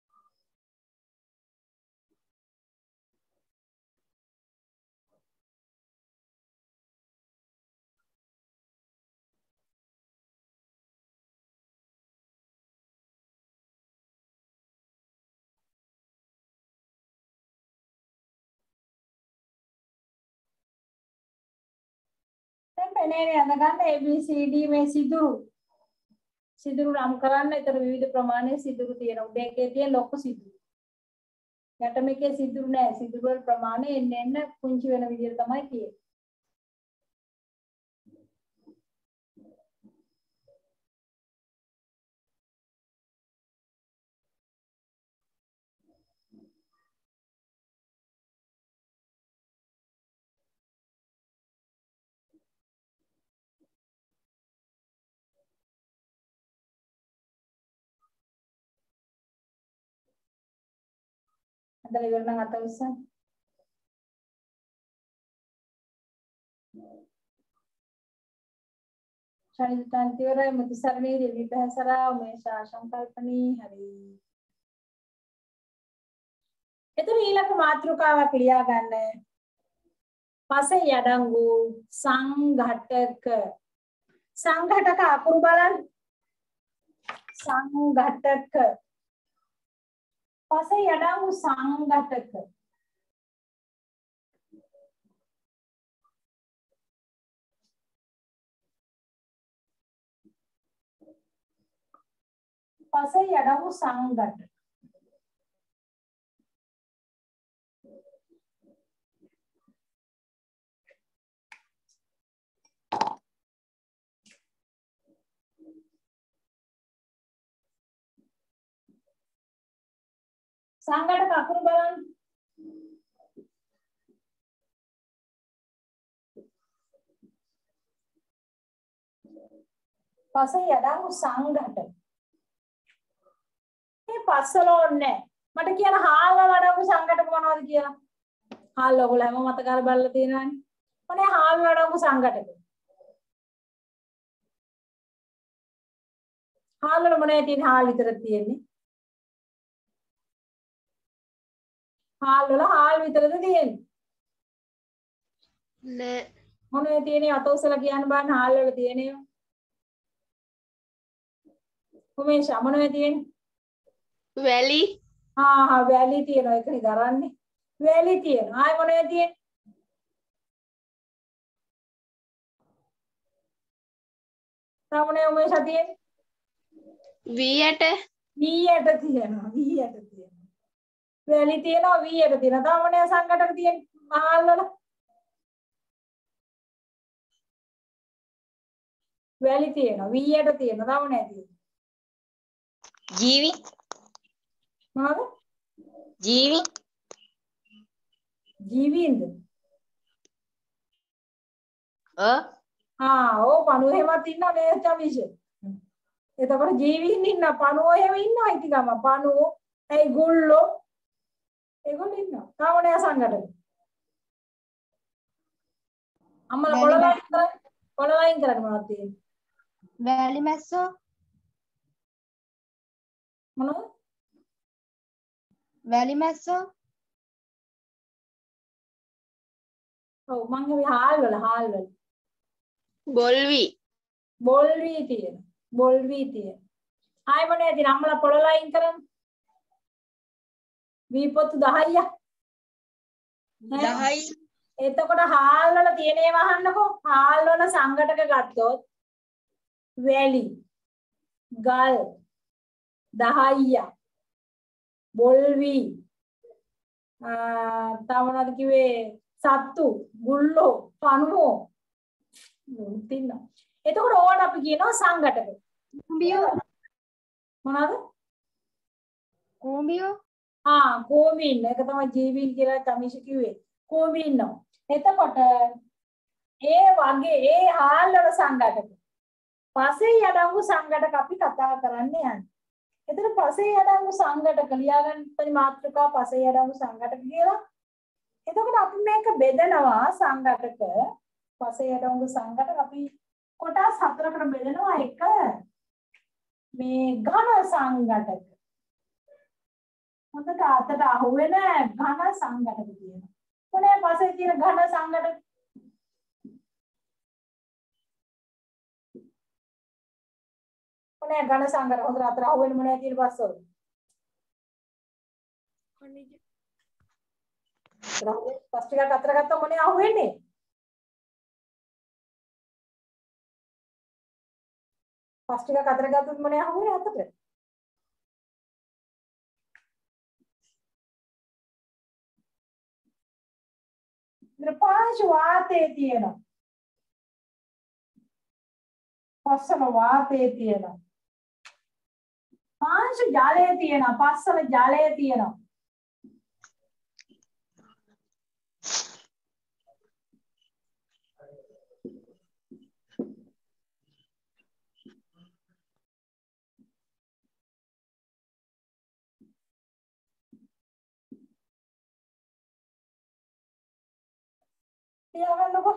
දැන් පෙනේනේ අඳ ගන්න A B C D මේ සිදුරු සිදුරු නම් කරන්න. ඒතර විවිධ ප්‍රමාණයේ සිදුරු තියෙනවා. උඩ එකේ තියෙන ලොකු සිදුරු. යට මේකේ සිදුරු නෑ. සිදුරු වල ප්‍රමාණය එන්න එන්න පුංචි වෙන විදිහට තමයි තියෙන්නේ. හදලා ඉවර නම් අත උස්සන්න. ශනිතාන්තිවරයි මුතිසරණී දෙවි පැහැසරා උමේෂා සංකල්පනී හරි. එතන ඊළඟ මාතෘකාවක් ලියා ගන්න. පසේ යඩංගු සංඝටක සංඝටක අකුරු බලන්න. සංඝටක පසේ යඩංගු සංඝටක පසේ යඩංගු සංඝටක සංඝටක අකුරු බලන්න. පසේ යඩංගු සංඝටක මේ පස්සල ඕනේ. මට කියන හාල් වල අඩංගු සංඝටක මොනවද කියලා? හාල් ඔයගොල්ලෝ හැම මතක කරලා බලලා තියෙනවානේ. මොනේ හාල් වල අඩංගු සංඝටක? හාල් වල මොනේ තියෙන්නේ? හාල් විතරක් තියෙන්නේ. හාල් වල හාල් විතරද තියෙන්නේ? නෑ. මොනේ තියෙන්නේ? අත උසලා කියන්න බලන්න හාල් වල තියෙන්නේ. උමේෂ මොනවද තියෙන්නේ? වැලි හා හා වැලි තියෙනවා ඒකනේ දරන්නේ. වැලි තියෙනවා. ආයි මොනවද තියෙන්නේ? තව මොනවද උමේෂ තියෙන්නේ? වී ඇට වී ඇට තියෙනවා. වී ඇට තියෙනවා. වැලි තියෙනවා වී ඇට තියෙනවා. තව මොනවද සංකටක තියෙන්නේ? මහල් වල වැලි තියෙනවා. වී ඇට තියෙනවා. තව මොනවද තියෙන්නේ? ජීවි මොනවද? ජීවි ජීවීන්ද? ඔව් ආ ඕ පණුව එහෙමත් ඉන්නවා නේ චමිෂ. එතකොට ජීවීන් ඉන්න පණුව එහෙම ඉන්නවා ඉතිගම පණුව ඇයි ගුල්ලෝ ඒගොල්ලෝ ඉන්නවා. තව මොනවද සංගතද? අම්මලා වැලි කොළ ලයින් මැස්සෝ. කරන්නේ කොළ ලයින් කරන්නේ මොනවද තියෙන්නේ? වැලි මැස්සෝ මොනවද? වැලි මැස්සෝ ඔව් මං හිතුවේ හාල් වල හාල් වල බොල්වි බොල් වී තියෙන බොල් වී තියෙන. ආයි මොනවද තියෙන්නේ? අම්මලා කොළ ලයින් කරන්නේ වී පොතු දහයක්. දහයි එතකොට හාල් වල තියෙන ඒවා අහන්නකෝ. හාල් වල සංගටක ගත්තොත් වැලි ගල් දහයිය බොල්වි තව මොනවද කිව්වේ සත්තු ගුල්ලෝ පණුවෝ තින්න. එතකොට ඕවට අපි කියනවා සංගටක. කූඹියෝ මොනවද? කූඹියෝ ආ කෝමීන් එක තමයි ජීවීන් කියලා තමිෂ කිව්වේ. කෝමීන් ඉන්නවා. එතකොට ඒ වගේ ඒ හාල් වල සංගටක පසේ යඩංගු සංගටක අපි කතා කරන්නේ යන්නේ. එතන පසේ යඩංගු සංගටක ලියාගන්න තනි මාත්‍රිකා පසේ යඩංගු සංගටක කියලා. එතකොට අපි මේක බෙදනවා සංගටක පසේ යඩංගු සංගටක අපි කොටස් හතරකට බෙදනවා. එක මේ ඝන සංගටක. හොඳට අතට අහුවෙන ඝන සංගටක තියෙනවා. මොනේ පසේ තියෙන ඝන සංගටක? මොනේ ඝන සංගටක හොඳට අතට අහුවෙන මොනේ තියෙන පස්සවල? खनिज පස් ටිකක් අතර ගත්තා මොනේ අහුවෙන්නේ? පස් ටිකක් අතර ගත්තොත් මොනේ අහුවෙන්නේ අතට? ඉතින් පාංශ වාතයේ තියෙනවා. පස්සම වාතයේ තියෙනවා. පාංශ ජලයේ තියෙනවා. පස්සම ජලයේ තියෙනවා. තියාගන්නකො.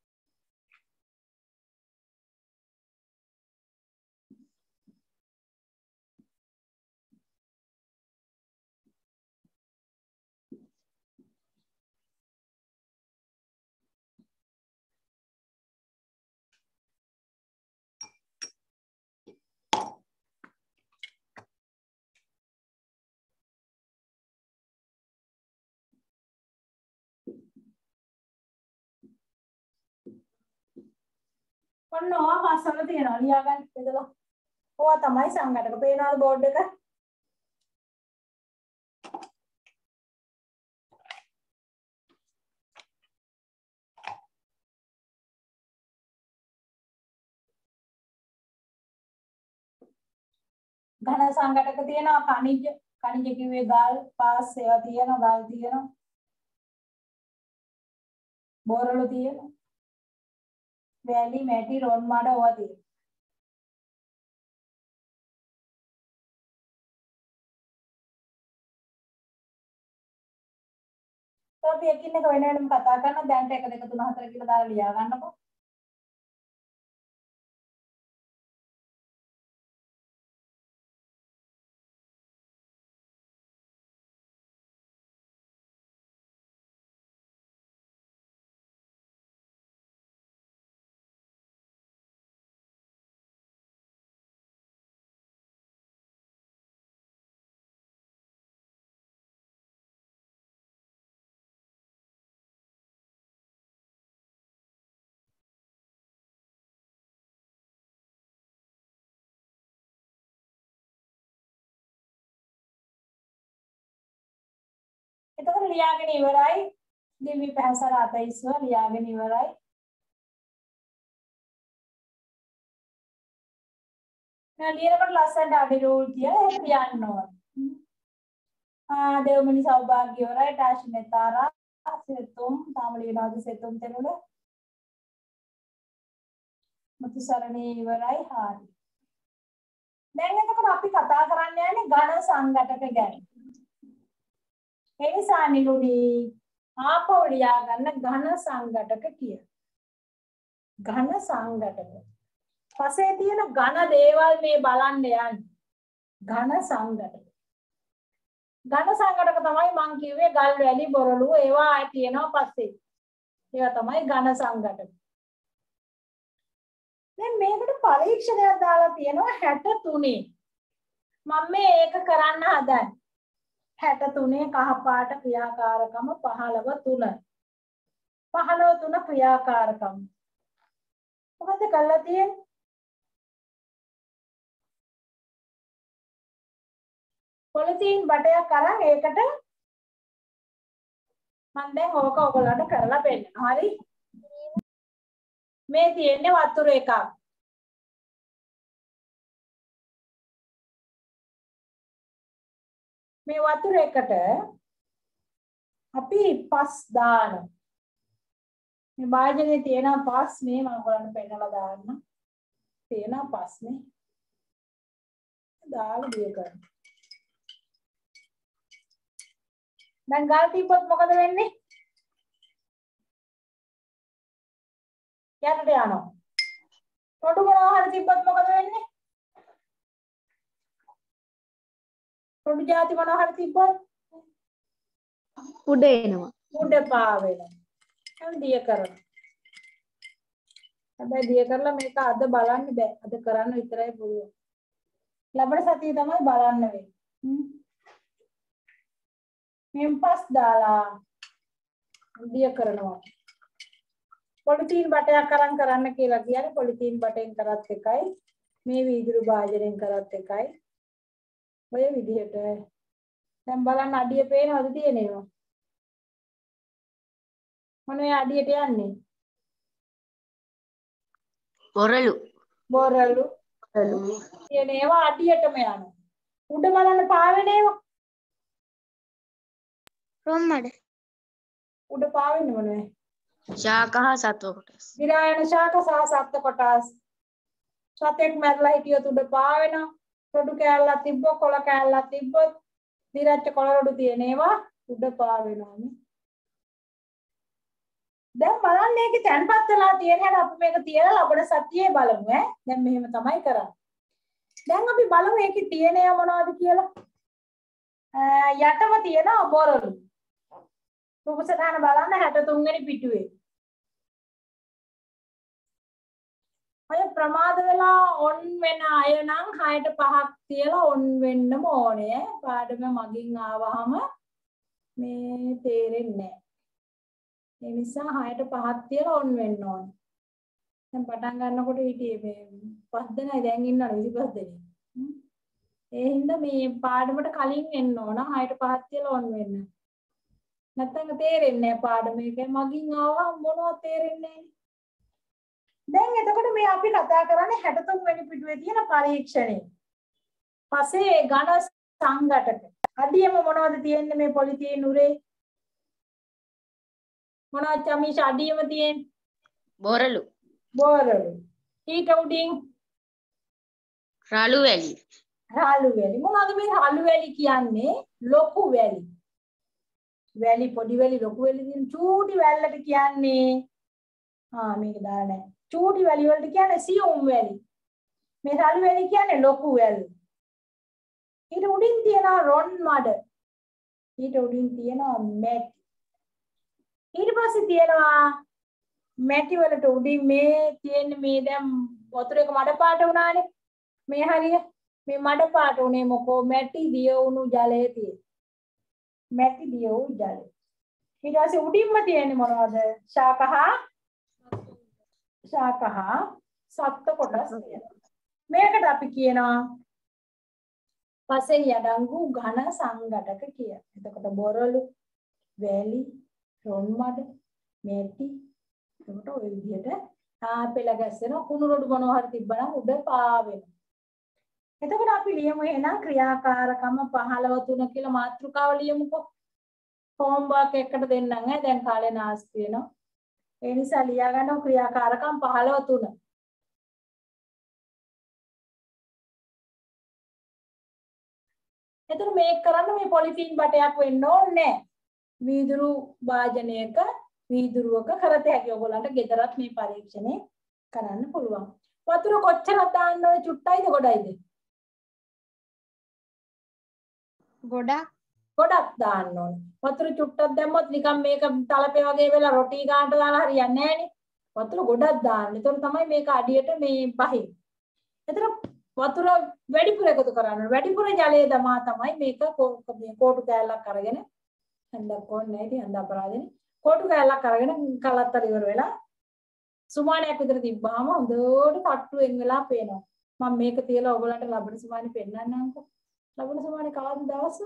ඔන්න ඕවා පස්සම තියෙනවා. ලියාගන්න බෙදලා. ඕවා තමයි සංගතක. පේනවද බෝඩ් එක? ඝන සංගතක තියෙනවා. khනිජ khනිජ කිව්වේ ගල් පාස් ඒවා තියෙනවා. ගල් තියෙනවා. බෝරළු තියෙනවා. වැලි මැටි රොන් මඩ ඕවා තියෙනවා. අපි එකින් එක වෙන වෙනම කතා කරනවා. දැන්ට එක දෙක තුන හතර කියලා දාලා ලියා ගන්නකො. එතකොට ලියාගෙන ඉවරයි. දිවි පැහැසර අතයිස්ව ලියාගෙන ඉවරයි. මම ලියනකොට ලස්සනට අඩි රූල් තියලා එහෙම ලියන්න ඕන. ආ දෙවමනි සෞභාග්‍ය ඉවරයි. ටාෂ්මෙතාරා සෙතුම් තාම ලියනවාද සෙතුම් තෙනුල. මුතුසරණේ ඉවරයි. හරි. දැන් එතකොට අපි කතා කරන්න යන්නේ ඝන සංඝටක ගැන. ඒ නිසා නිලුණි ආපහු ලියා ගන්න ඝන සංඝටක කිය. ඝන සංඝටක. පස්සේ තියෙන ඝන දේවල් මේ බලන්න යන්නේ. ඝන සංඝටක. ඝන සංඝටක තමයි මං කිව්වේ ගල් වැලි බොරළු ඒවා ආයි තියෙනවා පස්සේ. ඒවා තමයි ඝන සංඝටක. දැන් මේකට පරීක්ෂණයක් දාලා තියෙනවා හැට තුනේ. මම මේ ඒක කරන්න හදන්නේ. හැට තුනේ කහ පාට ක්‍රියාකාරකම පහළව තුන. පහළව තුන ක්‍රියාකාරකම. මොකද කරලා තියෙන්නේ? පොලිතීන් බටයක් අරන් ඒකට මම දැන් ඕක ඔයගොල්ලන්ට කරලා පෙන්නනවා. හරි? මේ තියෙන්නේ වතුර එකක්. මේ වතුර එකට අපි පස් දානවා. මේ වාජනේ තියෙන පස් මේ මම ඔයගොල්ලන්ට පෙන්නලා දාන්න. තියෙන පස් නේ. දාලා දිය කරන්න. දැන් ගල් තිබ්බොත් මොකද වෙන්නේ? යන්නට යනවා. පොඩු මොනවා හරි තිබ්බොත් මොකද වෙන්නේ? පොඩු જાති මොනවා හරි තිබ්බොත් උඩ එනවා. උඩ පාවෙනවා. එහෙනම් දිය කරනවා. හැබැයි දිය කරලා මේක අද බලන්න බෑ. අද කරන්න විතරයි පුළුවන්. ලබන සතියේ තමයි බලන්න වෙන්නේ. මෙම්පස් දාලා දිය කරනවා. පොලිතීන් බටයක් අරන් කරන්න කියලා කියන්නේ පොලිතීන් බටෙන් කරත් එකයි මේ වීදුරු භාජනයෙන් කරත් එකයි ඔය විදිහට දැන් බලන්න අඩිය පේනවද තියෙනේවා මොනේ අඩියට යන්නේ බොරළු බොරළු බොරළු තියෙනේවා අඩියටම යනවා උඩ බලන්න පාවෙනේවා රොම්මඩ උඩ පාවෙන්නේ මොනේ ශාක හා සත්ව කොටස්. විරායන ශාක සහ සත්ව කොටස්. සතෙක් මැරලා හිටියොත් උඩ පාවෙනවා. රොඩු කෑල්ලක් තිබ්බොත් කොළ කෑල්ලක් තිබ්බොත් දිරච්ච කොළ රොඩු තියෙනේවා උඩ පාවෙනවා නේ. දැන් බලන්න මේකේ තැන්පත් වෙලා තියෙන හැට අපි මේක තියලා ලබන සතියේ බලමු ඈ. දැන් මෙහෙම තමයි කරන්නේ. දැන් අපි බලමු මේකේ තියෙනේවා මොනවද කියලා. යටම තියෙනවා බොරළු. රූපසටහන බලන්න හැට තුන් වෙනි පිටුවේ. අය ප්‍රමාද වෙලා ඔන් වෙන අය නම් හයට පහක් තියලා ඔන් වෙන්නම ඕනේ. පාඩම මගින් ආවහම මේ තේරෙන්නේ නැහැ. ඒ නිසා හයට පහක් තියලා ඔන් වෙන්න ඕනේ. දැන් පටන් ගන්නකොට හිටියේ මේ පස් දෙනයි දැන් ඉන්නවනේ විසිපස් දෙනෙක්. ඒ හින්දා මේ පාඩමට කලින් එන්න ඕන හයට පහක් තියලා ඔන් වෙන්න. නැත්තම් තේරෙන්නේ නැහැ පාඩම එක මගින් ආවා මොනවද තේරෙන්නේ නැහැ. දැන් එතකොට මේ අපි කතා කරන්නේ හැට තුන් වෙනි පිටුවේ තියෙන පරීක්ෂණය. පස්සේ ඝන සංඝටක. අඩියම මොනවද තියෙන්නේ මේ පොලිතීන් උරේ? මොනවද චමිෂ අඩියම තියෙන්නේ? බොරළු. බොරළු. ඊට උඩින් රළු වැලි. රළු වැලි. මොනවද මේ රළු වැලි කියන්නේ? ලොකු වැලි. වැලි පොඩි වැලි ලොකු වැලි කියන චූටි වැල්ලට කියන්නේ ආ මේක දාලා නැහැ. චූටි වැලි වලට කියන්නේ සියුම් වැලි. මේ රළු වැලි කියන්නේ ලොකු වැලි. ඊට උඩින් තියෙනවා රොන් මඩ. ඊට උඩින් තියෙනවා මැටි. ඊට පස්සේ තියෙනවා මැටි වලට උඩින් මේ තියෙන මේ දැන් වතුර එක මඩ පාට වුණානේ. මේ හරිය මේ මඩ පාට උනේ මොකෝ මැටි දිය වුණු ජලයේ තියෙන. මැටි දිය වූ ජලය. ඊට පස්සේ උඩින්ම තියෙන්නේ මොනවද? ශාකහා ශාකහා සත්ත්ව කොටස් තියෙනවා. මේකට අපි කියනවා පසේ යඩංගු ඝන සංඝටක කියලා. එතකොට බොරළු වැලි, රොන් මඩ, මැටි. එතකොට ඔය විදිහට ආපෙල ගැස්සෙන කුණු රොඩු මොනවා හරි තිබ්බනම් උඩ පාවෙනවා. එතකොට අපි ලියමු එහෙනම් ක්‍රියාකාරකම පහළව තුන කියලා මාතෘකාව ලියමුකෝ. හෝම්වර්ක් එකකට දෙන්නම් ඈ දැන් කාලේ නාස්ති වෙනවා. ඒ නිසා ලියා ගන්න ක්‍රියාකාරකම් පහළව තුන. එතකොට මේක කරන්න මේ පොලිතින් බටයක් වෙන්න ඕනේ නැහැ. වීදුරු වාදනයක වීදුරුවක කරත හැකි. ඔයගොල්ලන්ට ගෙදරත් මේ පරීක්ෂණය කරන්න පුළුවන්. වතුර කොච්චරක් දාන්න ඕනේ චුට්ටයිද ගොඩයිද? ගොඩක් ගොඩක් දාන්න ඕනේ. වතුර චුට්ටක් දැම්මොත් නිකන් මේක තලපේ වගේ වෙලා රොටි ගානට දාලා හරියන්නේ නැහනේ. වතුර ගොඩක් දාන්න. ඒතකොට තමයි මේක අඩියට මේ පහින්. එතකොට වතුර වැඩිපුර එකතු කරන්න. වැඩිපුර ජලය දමා තමයි මේක කෝටු කෑල්ලක් අරගෙන හන්දක් ඕනේ නැති හන්ද අපරාදෙනේ. කෝටු කෑල්ලක් අරගෙන කලත්තර ඉවර වෙලා සුමානයක් විතර තිබ්බාම හොඳට තට්ටුවෙන් වෙලා පේනවා. මම මේක තියලා ඔයගලන්ට ලබන සුමානේ පෙන්නන්නම්කෝ. ලබන සුමානේ කවද දවස?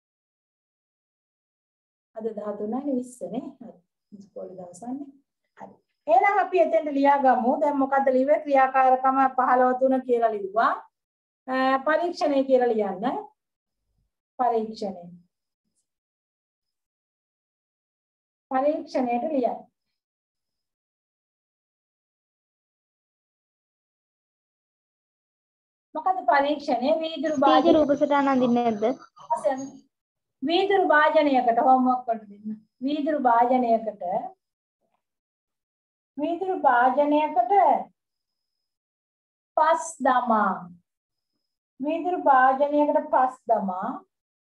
අද දහතුනයි විස්සනේ. හරි. ඉස්කෝලේ දවසන්නේ. හරි. එහෙනම් අපි එතෙන්ට ලියා ගමු. දැන් මොකද්ද ලිව්වේ? ක්‍රියාකාරකම පහළව තුන කියලා ලිව්වා. පරීක්ෂණය කියලා ලියන්න. පරීක්ෂණය. පරීක්ෂණයට ලියන්න. මොකද පරීක්ෂණය වීදුරු භාජනය රූප සටහන අඳින්නේ නැද්ද? අසන් වීදුරු භාජනයකට හෝම්වර්ක් කරන්න දෙන්න. වීදුරු භාජනයකට වීදුරු භාජනයකට පස් දමා වීදුරු භාජනයකට පස් දමා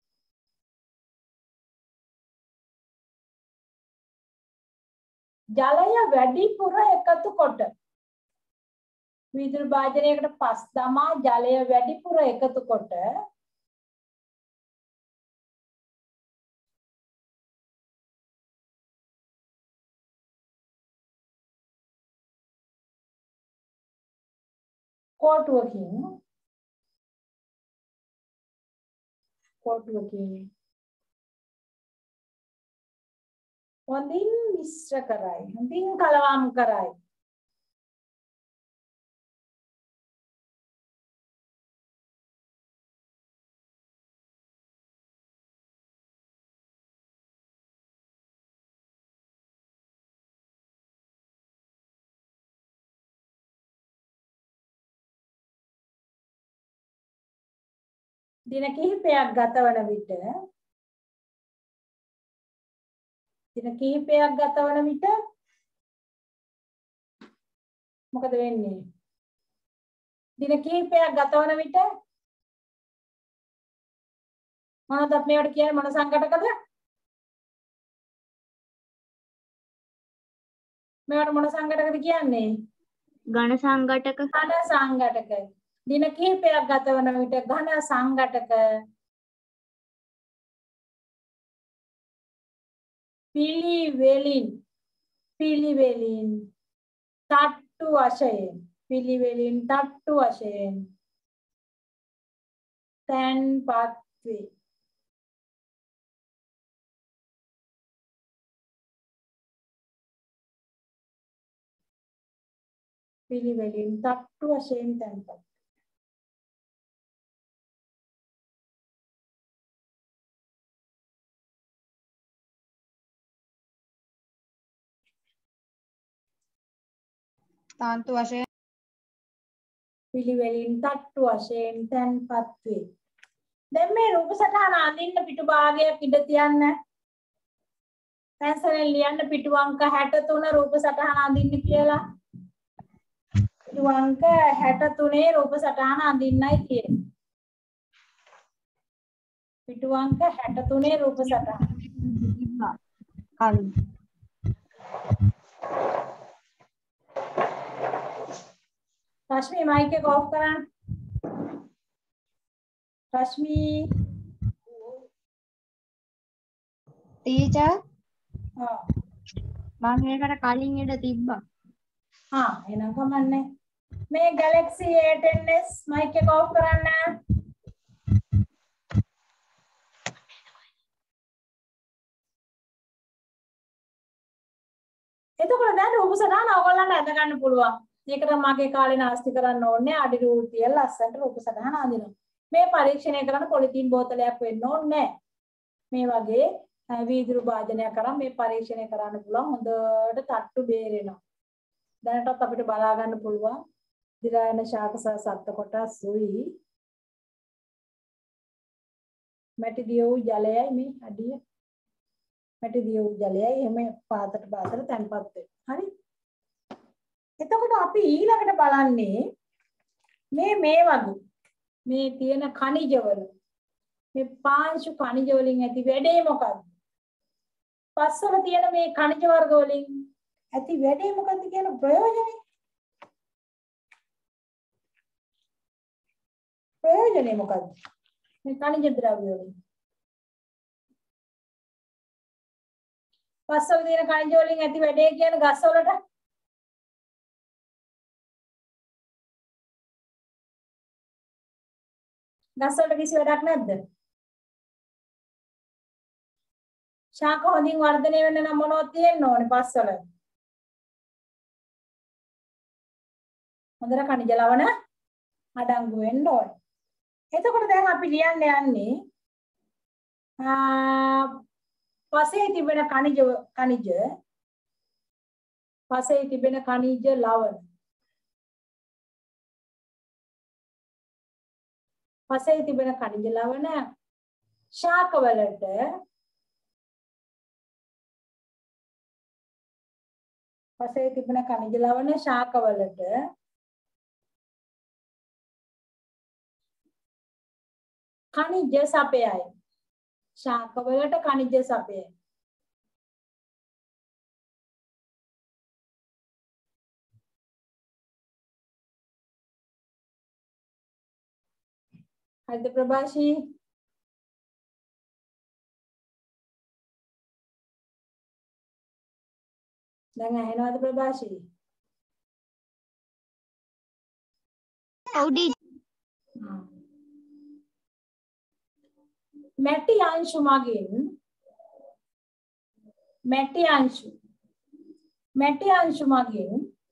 ජලය වැඩිපුර එකතු කොට වීදුරු භාජනයකට පස් දමා ජලය වැඩිපුර එකතු කොට කොටුවකින් කොටුවකින් හොඳින් මිශ්‍ර කරයි හොඳින් කලවම් කරයි දින කිහිපයක් ගතවන විට දින කිහිපයක් ගතවන විට මොකද වෙන්නේ? දින කිහිපයක් ගතවන විට මොනවද අපි මේවට කියන්නේ මොන සංඝටකද? මේවට මොන සංඝටකද කියන්නේ? ඝන සංඝටක. ඝන සංඝටක. දින කිහිපයක් ගතවන විට ඝන සංඝටක පිළිවෙලින් පිළිවෙලින් තට්ටු වශයෙන් පිළිවෙලින් තට්ටු වශයෙන් තැන්පත් වේ. පිළිවෙලින් තට්ටු වශයෙන් තැන්පත්. තාන්තු වශයෙන් පිළිවෙලින් තට්ටු වශයෙන් තැන්පත් වේ. දැන් මේ රූප සටහන අඳින්න පිටු භාගයක් ඉඳ තියන්න. පැන්සලෙන් ලියන්න පිටු අංක හැට තුන රූප සටහන අඳින්න කියලා. පිටු අංක හැට තුනේ රූප සටහන අඳින්නයි තියෙන්නේ. පිටු අංක හැට තුනේ රූප සටහන. හරි. රශ්මි මයික් එක ඔෆ් කරන්න. රශ්මි ටීචර් ආ මම ඒකට කලින් ඉඳ තිබ්බා. ආ එහෙනම් කමන්නේ. මේ Galaxy A ten s mic එක ඔෆ් කරන්න. එතකොට දැන් රූප සටහන ඔයගොල්ලන්ට අඳ ගන්න පුළුවන්. ඒකට මගේ කාලේ නාස්ති කරන්න ඕනේ අඩි රූල් තියලා ලස්සනට රූප සටහන අඳිනවා. මේ පරීක්ෂණය කරන පොලිතීන් බෝතලයක් වෙන්න ඕනේ මේ වගේ වීදුරු භාජනයක් කරන් මේ පරීක්ෂණය කරන්න පුළුවන්. හොඳට තට්ටු බේරෙනවා. දැනටත් අපිට බලා ගන්න පුළුවන් දිරායන ශාක සහ සත්ත්ව කොටස් සුයි මැටි දිය වූ ජලයයි මේ අඩිය මැටි දිය වූ ජලයයි එහෙම පාතට පාතට තැන්පත් වෙනවා. හරි. එතකොට අපි ඊළඟට බලන්නේ මේ මේ වගේ මේ තියෙන ඛනිජවල මේ පාංශු ඛනිජ වලින් ඇති වැඩේ මොකක්ද? පස්වල තියෙන මේ ඛනිජ වර්ග වලින් ඇති වැඩේ මොකක්ද කියන ප්‍රයෝජනේ? ප්‍රයෝජනේ මොකක්ද? මේ ඛනිජ ද්‍රව්‍ය වලින් පස්වල තියෙන ඛනිජ වලින් ඇති වැඩේ කියන ගස් වලට ගස් වලට කිසි වැඩක් නැද්ද? ශාක හොඳින් වර්ධනය වෙන්න නම් මොනවද තියෙන්න ඕනේ පස්වල? හොඳට ඛනිජ ලවණ අඩංගු වෙන්න ඕනේ. එතකොට දැන් අපි ලියන්න යන්නේ පසේ තිබෙන ඛනිජ ඛනිජ පසේ තිබෙන ඛනිජ ලවණ පසේ තිබෙන ඛනිජ ලවණ ශාකවලට පසේ තිබෙන ඛනිජ ලවණ ශාකවලට ඛනිජ සපයයි. ශාකවලට ඛනිජ සපයයි. හරිද ප්‍රභාෂී? දැන් ඇහෙනවද ප්‍රභාෂී? ඔව් ඩී. මැටි අංශු මගින් මැටි අංශු මැටි අංශු මගින්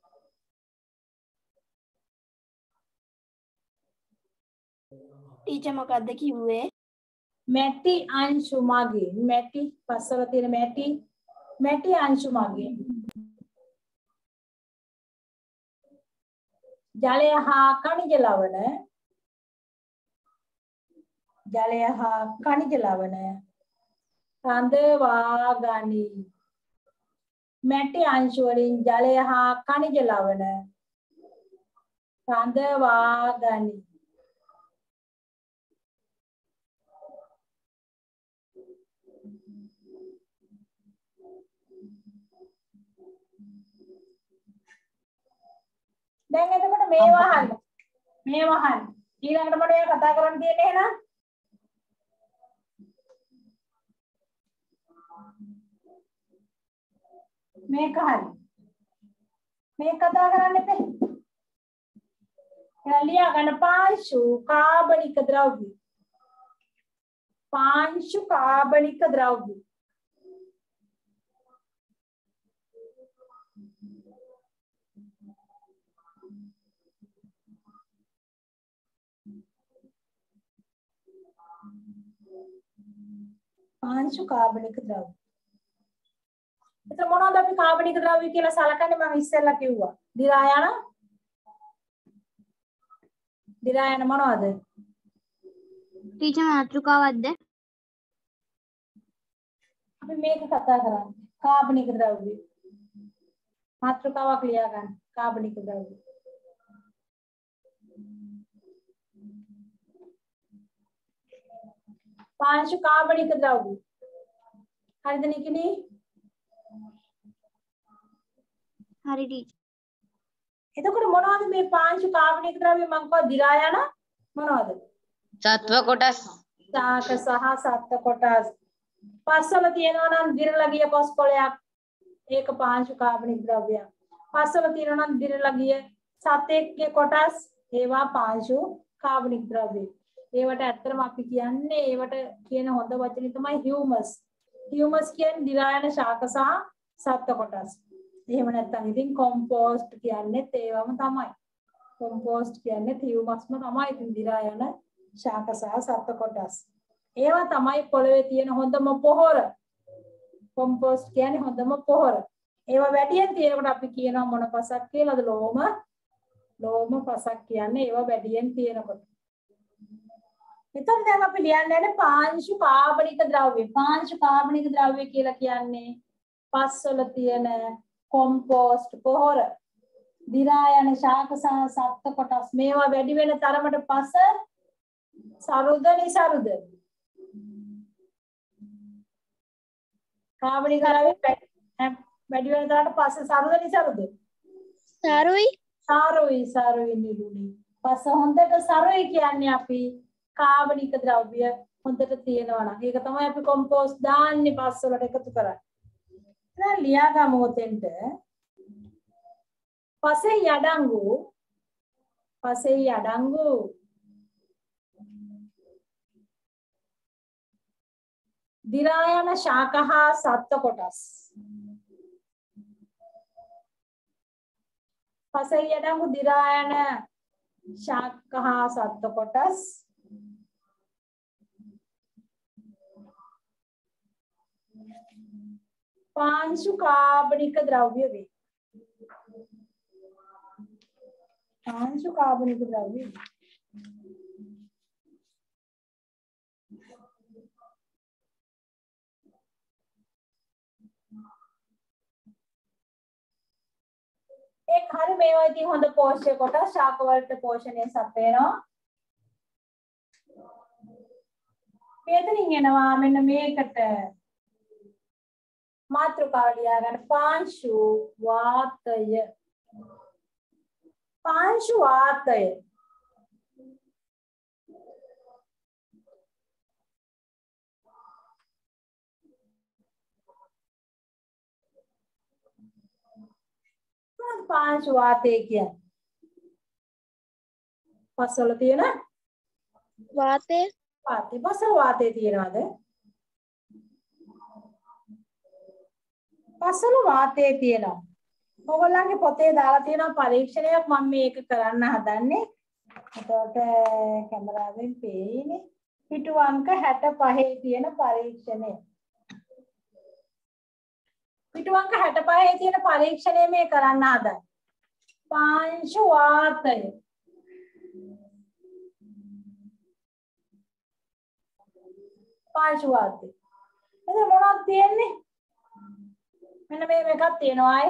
ටීචර් මොකද්ද කිව්වේ? මැටි අංශු මගින් මැටි පස්වල තියෙන මැටි මැටි අංශු මගින් ජලය හා ඛනිජ ලවණ ජලය හා ඛනිජ ලවණ රඳවා ගනී. මැටි අංශු වලින් ජලය හා ඛනිජ ලවණ රඳවා ගනී. දැන් එතකොට මේවා අහන්න. මේවා අහන්න. ඊළඟට මට ඔය කතා කරන්න තියෙන්නේ එහෙනම් මේක හරි. මේක කතා කරන්න එපේ. එහෙනම් ලියා ගන්න පාංශු කාබනික ද්‍රව්‍ය. පාංශු කාබනික ද්‍රව්‍ය. පාංශු කාබනික ද්‍රව්‍ය. එතන මොනවද අපි කාබනික ද්‍රව්‍ය කියලා සලකන්නේ? මම ඉස්සෙල්ලා කිව්වා. දිරා යන දිරා යන මොනවද? ටීචර් මාතෘකාවක්ද? අපි මේක කතා කරන්නේ. කාබනික ද්‍රව්‍ය. මාතෘකාවක් ලියා ගන්න. කාබනික ද්‍රව්‍ය. පාංශු කාබනික ද්‍රව්‍ය. හරිද නිකිනී? හරි ටීචර්. එතකොට මොනවද මේ පාංශු කාබනික ද්‍රව්‍ය මම කව දිරා යන මොනවද? සත්ව කොටස්. ශාක සහ සත්ත්ව කොටස්. පස්වල තියෙනවා නම් දිරලා ගිය කොස්කොලයක් ඒක පාංශු කාබනික ද්‍රව්‍යයක්. පස්වල තියෙනවා නම් දිරලා ගිය සතෙක්ගේ කොටස් ඒවා පාංශු කාබනික ද්‍රව්‍ය. ඒවට ඇත්තටම අපි කියන්නේ ඒවට කියන හොඳ වචනේ තමයි හියුමස්. හියුමස් කියන්නේ දිරා යන ශාක සහ සත්ත්ව කොටස්. එහෙම නැත්නම් ඉතින් කොම්පෝස්ට් කියන්නේත් ඒවම තමයි. කොම්පෝස්ට් කියන්නේ හියුමස්ම තමයි. ඉතින් දිරා යන ශාක සහ සත්ව කොටස්. ඒවා තමයි පොළවේ තියෙන හොඳම පොහොර. කොම්පෝස්ට් කියන්නේ හොඳම පොහොර. ඒවා වැඩියෙන් තියෙනකොට අපි කියනවා මොන පසක් කියලාද? ලෝම ලෝම පසක් කියන්නේ ඒවා වැඩියෙන් තියෙනකොට. එතකොට දැන් අපි ලියන්න යන්නේ පාංශු කාබනික ද්‍රව්‍ය. පාංශු කාබනික ද්‍රව්‍ය කියලා කියන්නේ පස්වල තියෙන කොම්පෝස්ට් පොහොර. දිරා යන ශාක සහ සත්ව කොටස් මේවා වැඩි වෙන තරමට පස සරුද නිසරුද? කාබනික ද්‍රව්‍ය වැඩි වෙන තරමට පස සරුද නිසරුද? සරුයි. සරුයි සරුයි නිරුණි. පස හොඳට සරුයි කියන්නේ අපි කාබනික ද්‍රව්‍ය හොඳට තියෙනවා නම් ඒක තමයි අපි කොම්පෝස්ට් දාන්නේ පස් වලට එකතු කරන්නේ. දැන් ලියා ගමු උතෙන්ට පසේ යඩංගු පසේ යඩංගු දිරා යන ශාක හා සත්ව කොටස්. පසේ යඩංගු දිරා යන ශාක හා සත්ව කොටස් පාංශු කාබනික ද්‍රව්‍ය වේ. පාංශු කාබනික ද්‍රව්‍ය වේ. एक हर මේවා ඉතින් හොඳ පෝෂ්‍ය කොටස් ශාක වලට පෝෂණය සපයනවා. මෙතනින් එනවා මෙන්න මේකට මාත්‍රකාව ලියා ගන්න පාංශු වාතය. පාංශු වාතය පාංශු වාතය කියන්නේ පස්වල තියෙන වාතය. වාතය පස්වල වාතය තියෙනවද? පස්වල වාතය තියෙනවා. ඔයගොල්ලන්ගේ පොතේ දාලා තියෙන පරීක්ෂණයක් මම මේක කරන්න හදන්නේ. එතකොට කැමරාවෙන් පේන්නේ පිටු අංක හැට පහේ තියෙන පරීක්ෂණය. පිටු අංක හැට පහේ තියෙන පරීක්ෂණය මේ කරන්න හදන්නේ. පාංශු වාතය. පාංශු වාතය. එතන මොනවද තියෙන්නේ? මෙන්න මේ එකක් තියෙනවා අය.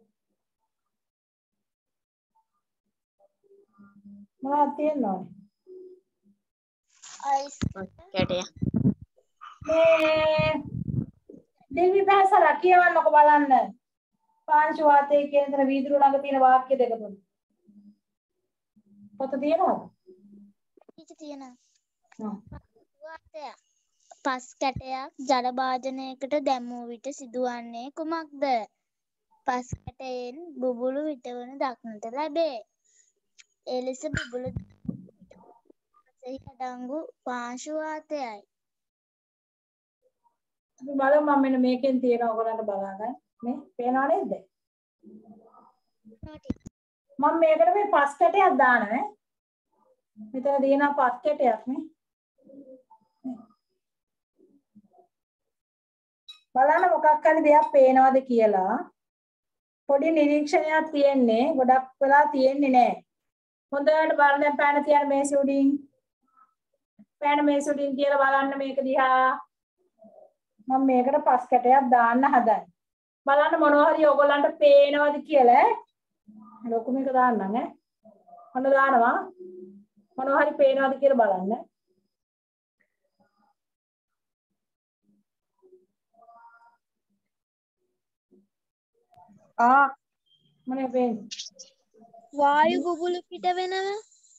මොනවද තියෙනවද? අයිස් කැටය. මේ දෙවි භාෂාව කියවන්නකො බලන්න. පාංශු වාතය කියන දේ වීදුරු ළඟ තියෙන වාක්‍ය දෙක තුන. පොත තියෙනවද? පිට තියෙනවා. හ්ම්. වාතය. පස් කැටයක් ජල භාජනයකට දැමූ විට සිදුවන්නේ කුමක්ද? පස් කැටයෙන් බුබුලු විටවනු දක්නට ලැබේ. එලෙස බුබුලු පසෙහි අඩංගු පාංශු වාතයයි. අපි බලමු මම මෙන්න මේකෙන් තියෙන ඔයගලන්ට බලා ගන්න. මේ පේනව නේද? මම මේකට මේ පස් කැටයක් දානවා. මෙතන තියෙනවා පස් කැටයක් නේ. බලන්න මොකක් හරි දෙයක් පේනවද කියලා. පොඩි නිරීක්ෂණයක් තියෙන්නේ. ගොඩක් වෙලා තියෙන්නේ නැහැ. හොඳට බලන්න දැන් පෑන තියන මේසෙ උඩින්. පෑන මේසෙ උඩින් කියලා බලන්න මේක දිහා. මම මේකට පස් කැටයක් දාන්න හදන්නේ. බලන්න මොනවා හරි ඔයගොල්ලන්ට පේනවද කියලා. ලොකු මේක දාන්නම් ඈ. මොන දානවා? මොනවා හරි පේනවද කියලා බලන්න. ආ මොනේ වෙන්නේ? වායු බුබුලු පිට වෙනවා.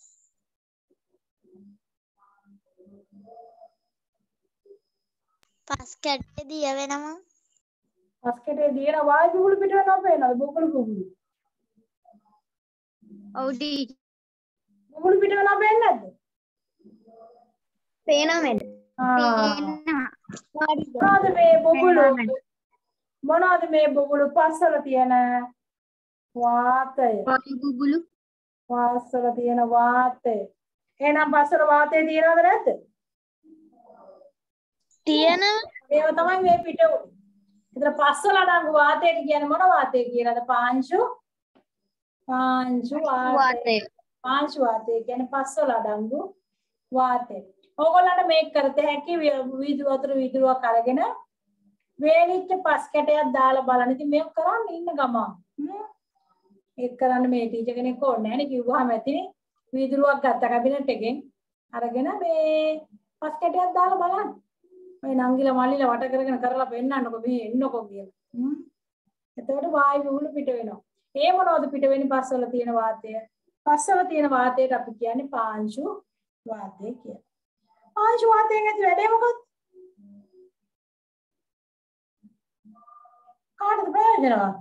පස් කැටේ දිය වෙනවා. පස් කැටේ දියන වායු බුබුලු පිට වෙනවා පේනවද? බුබුලු බුබුලු. ඔව් ටී. බුබුලු පිට වෙනවා පේන්නේ නැද්ද? පේනවා මැඩම්. ආ. පේනවා. මොනවද මේ බුබුලු? මොනවද මේ බුබුලු පස්වල තියෙන වාතය වායු බුබුලු පස්වල තියෙන වාතය එහෙනම් පස්වල වාතය තියෙනවද නැද්ද තියෙනවා. ඒව තමයි මේ පිට උනේ. ඒතර පස්වල අඩංගු වාතයට කියන්නේ මොන වාතය කියලාද? පාංශු පාංශු වාතය. පාංශු වාතය කියන්නේ පස්වල අඩංගු වාතය. ඕගොල්ලන්ට මේක කරත හැකි විදුර වතුර විදුරක් අරගෙන වේලිච්ච පස් කැටයක් දාලා බලන්න. ඉතින් මේක කරන්න ඉන්න ගමන් ඒක කරන්න මේ ටීචර් කෙනෙක් ඕනේ නැහැ නේ කිව්වහම ඇතිනේ. විදුරුවක් ගත්ත කැබිනට් එකෙන් අරගෙන මේ පස් කැටයක් දාලා බලන්න. මේ නංගිලා මල්ලිලා වට කරගෙන කරලා පෙන්නන්නකො මේ එන්නකො කියලා. හ්ම්. එතකොට වායු බුබුලු පිට වෙනවා. ඒ මොනවද පිට වෙන්නේ පස්වල තියෙන වාතය? පස්වල තියෙන වාතයට අපි කියන්නේ පාංශු වාතය කියලා. පාංශු වාතයෙන් ඇති වැඩේ මොකක්ද? කාටද ප්‍රයෝජනවත්?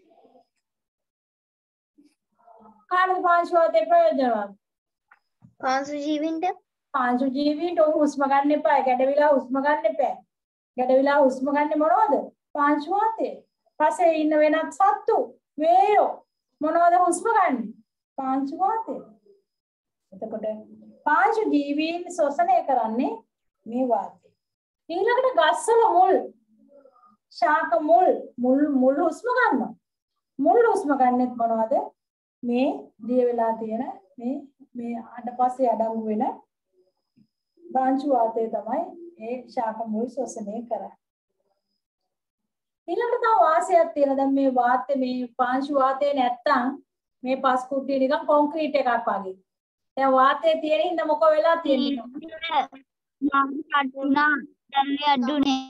කාටද පාංශු වාතයේ ප්‍රයෝජනවත්? පාංශු ජීවින්ට පාංශු ජීවීන්ට හුස්ම ගන්න එපා. ගැඩවිලා හුස්ම ගන්න එපා. ගැඩවිලා හුස්ම ගන්න මොනවද? පාංශු වාතය. පස්සේ ඉන්න වෙනත් සත්තු, වේයෝ මොනවද හුස්ම ගන්න? පාංශු වාතය. එතකොට පාංශු ජීවීන් ශ්වසනය කරන්නේ මේ වාතය. ඊළඟට ගස්වල මුල්, ශාක මුල්, මුල් මුල් හුස්ම ගන්නවා. මුල් හුස්ම ගන්නෙත් මොනවද? මේ දිය වෙලා තියෙන මේ මේ අඩ පස්සේ අඩංගු වෙන පාංශු වාතය තමයි ඒ ශාක මුල් ශ්වසනය කරන්නේ. ඊළඟට තව වාසයක් තියෙනවා. දැන් මේ වාතය මේ පාංශු වාතය නැත්තම් මේ පස් කුට්ටිය නිකන් කොන්ක්‍රීට් එකක් වගේ. දැන් වාතය තියෙන හින්දා මොක වෙලා තියෙන්නේ? අඩුනා දැන් අඩුනේ.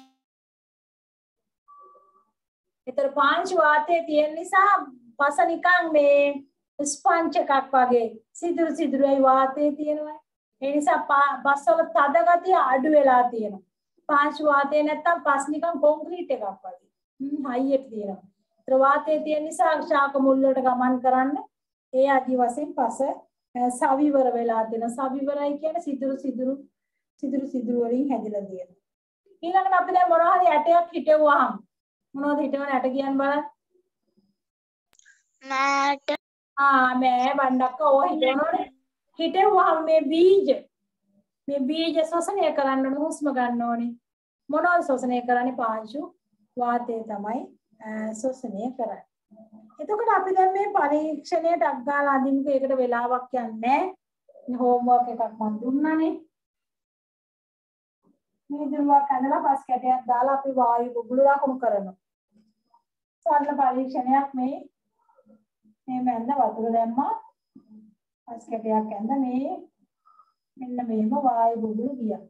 ඒතර පාංශු වාතය තියෙන නිසා පස නිකන් මේ ස්පන්ජ් එකක් වගේ සිදුරු සිදුරුයි වාතය තියෙනවා. ඒ නිසා පස්වල තද ගතිය අඩු වෙලා තියෙනවා. පාංශු වාතය නැත්තම් පස් නිකන් කොන්ක්‍රීට් එකක් වගේ. හ්ම් හයියට තියෙනවා. ඒතර වාතය තියෙන නිසා ශාක මුල් වලට ගමන් කරන්න ඒ ආදි වශයෙන් පස සවිවර වෙලා තියෙනවා. සවිවරයි කියන්නේ සිදුරු සිදුරු සිදුරු සිදුරු වලින් හැදිලා තියෙනවා. ඊළඟට අපි දැන් මොනවා හරි ඇටයක් හිටවුවාම මොනවද හිටවන ඇට කියන්නේ බලන්න. මෑට ආ මෑ බණ්ඩක්ක ඕවා හිටවනෝනේ. හිටවුවාම මේ බීජ මේ බීජ ශ්වසනය කරන්න ඕනේ හුස්ම ගන්න ඕනේ. මොනවද ශ්වසනය කරන්නේ? පාංශු වාතය තමයි ශ්වසනය කරන්නේ. එතකොට අපි දැන් මේ පරීක්ෂණයට අග්ගාලා අඳින්නක ඒකට වෙලාවක් යන්නේ නැහැ. හෝම්වර්ක් එකක් මම දුන්නානේ. මේ දුරුවක් අඳලා පස් කැටයක් දාලා අපි වායු බුබුලු ලකුණු කරනවා. සරල පරීක්ෂණයක් මේ මේ මැන්න වතුර දැම්මා. පස් කැටයක් ඇඳ මේ මෙන්න මේම වායු බුබුලු ගියා.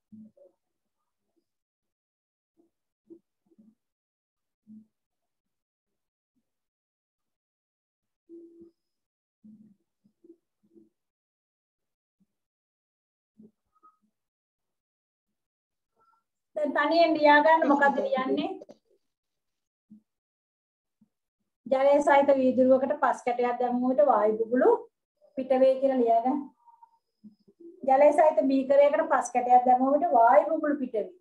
දැන් තනියෙන් ලියා ගන්න මොකද්ද ලියන්නේ? ජලය සහිත වීදුරුවකට පස් කැටයක් දැම්මම විට වායු බුබුලු පිට වේ කියලා ලියා ගන්න. ජලය සහිත බීකරයකට පස් කැටයක් දැම්මම විට වායු බුබුලු පිට වේ.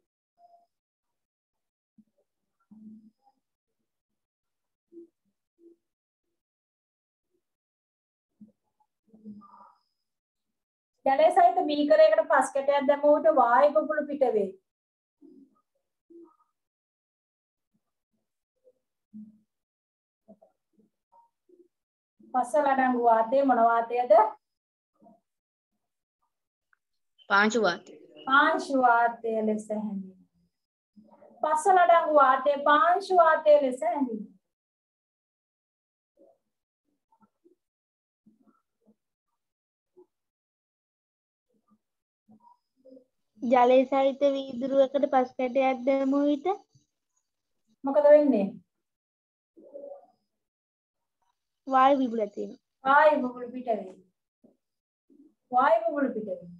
ජලය සහිත බීකරයකට පස් කැටයක් දැම්මම විට වායු බුබුලු පිට වේ. පස්සල අඩංගු වාතය මොන වාතයද? පාංශු වාතය. පාංශු වාතය ලෙස හැඳින්වෙනවා. පස්සල අඩංගු වාතය පාංශු වාතය ලෙස හැඳින්වෙනවා. ජලය සහිත වීදුරුවකට පස් කැටයක් දැමූ විට මොකද වෙන්නේ? වායු බුබුලු ඇති වෙනවා. වායු බුබුලු පිට වේ. වායු බුබුලු පිට වේ.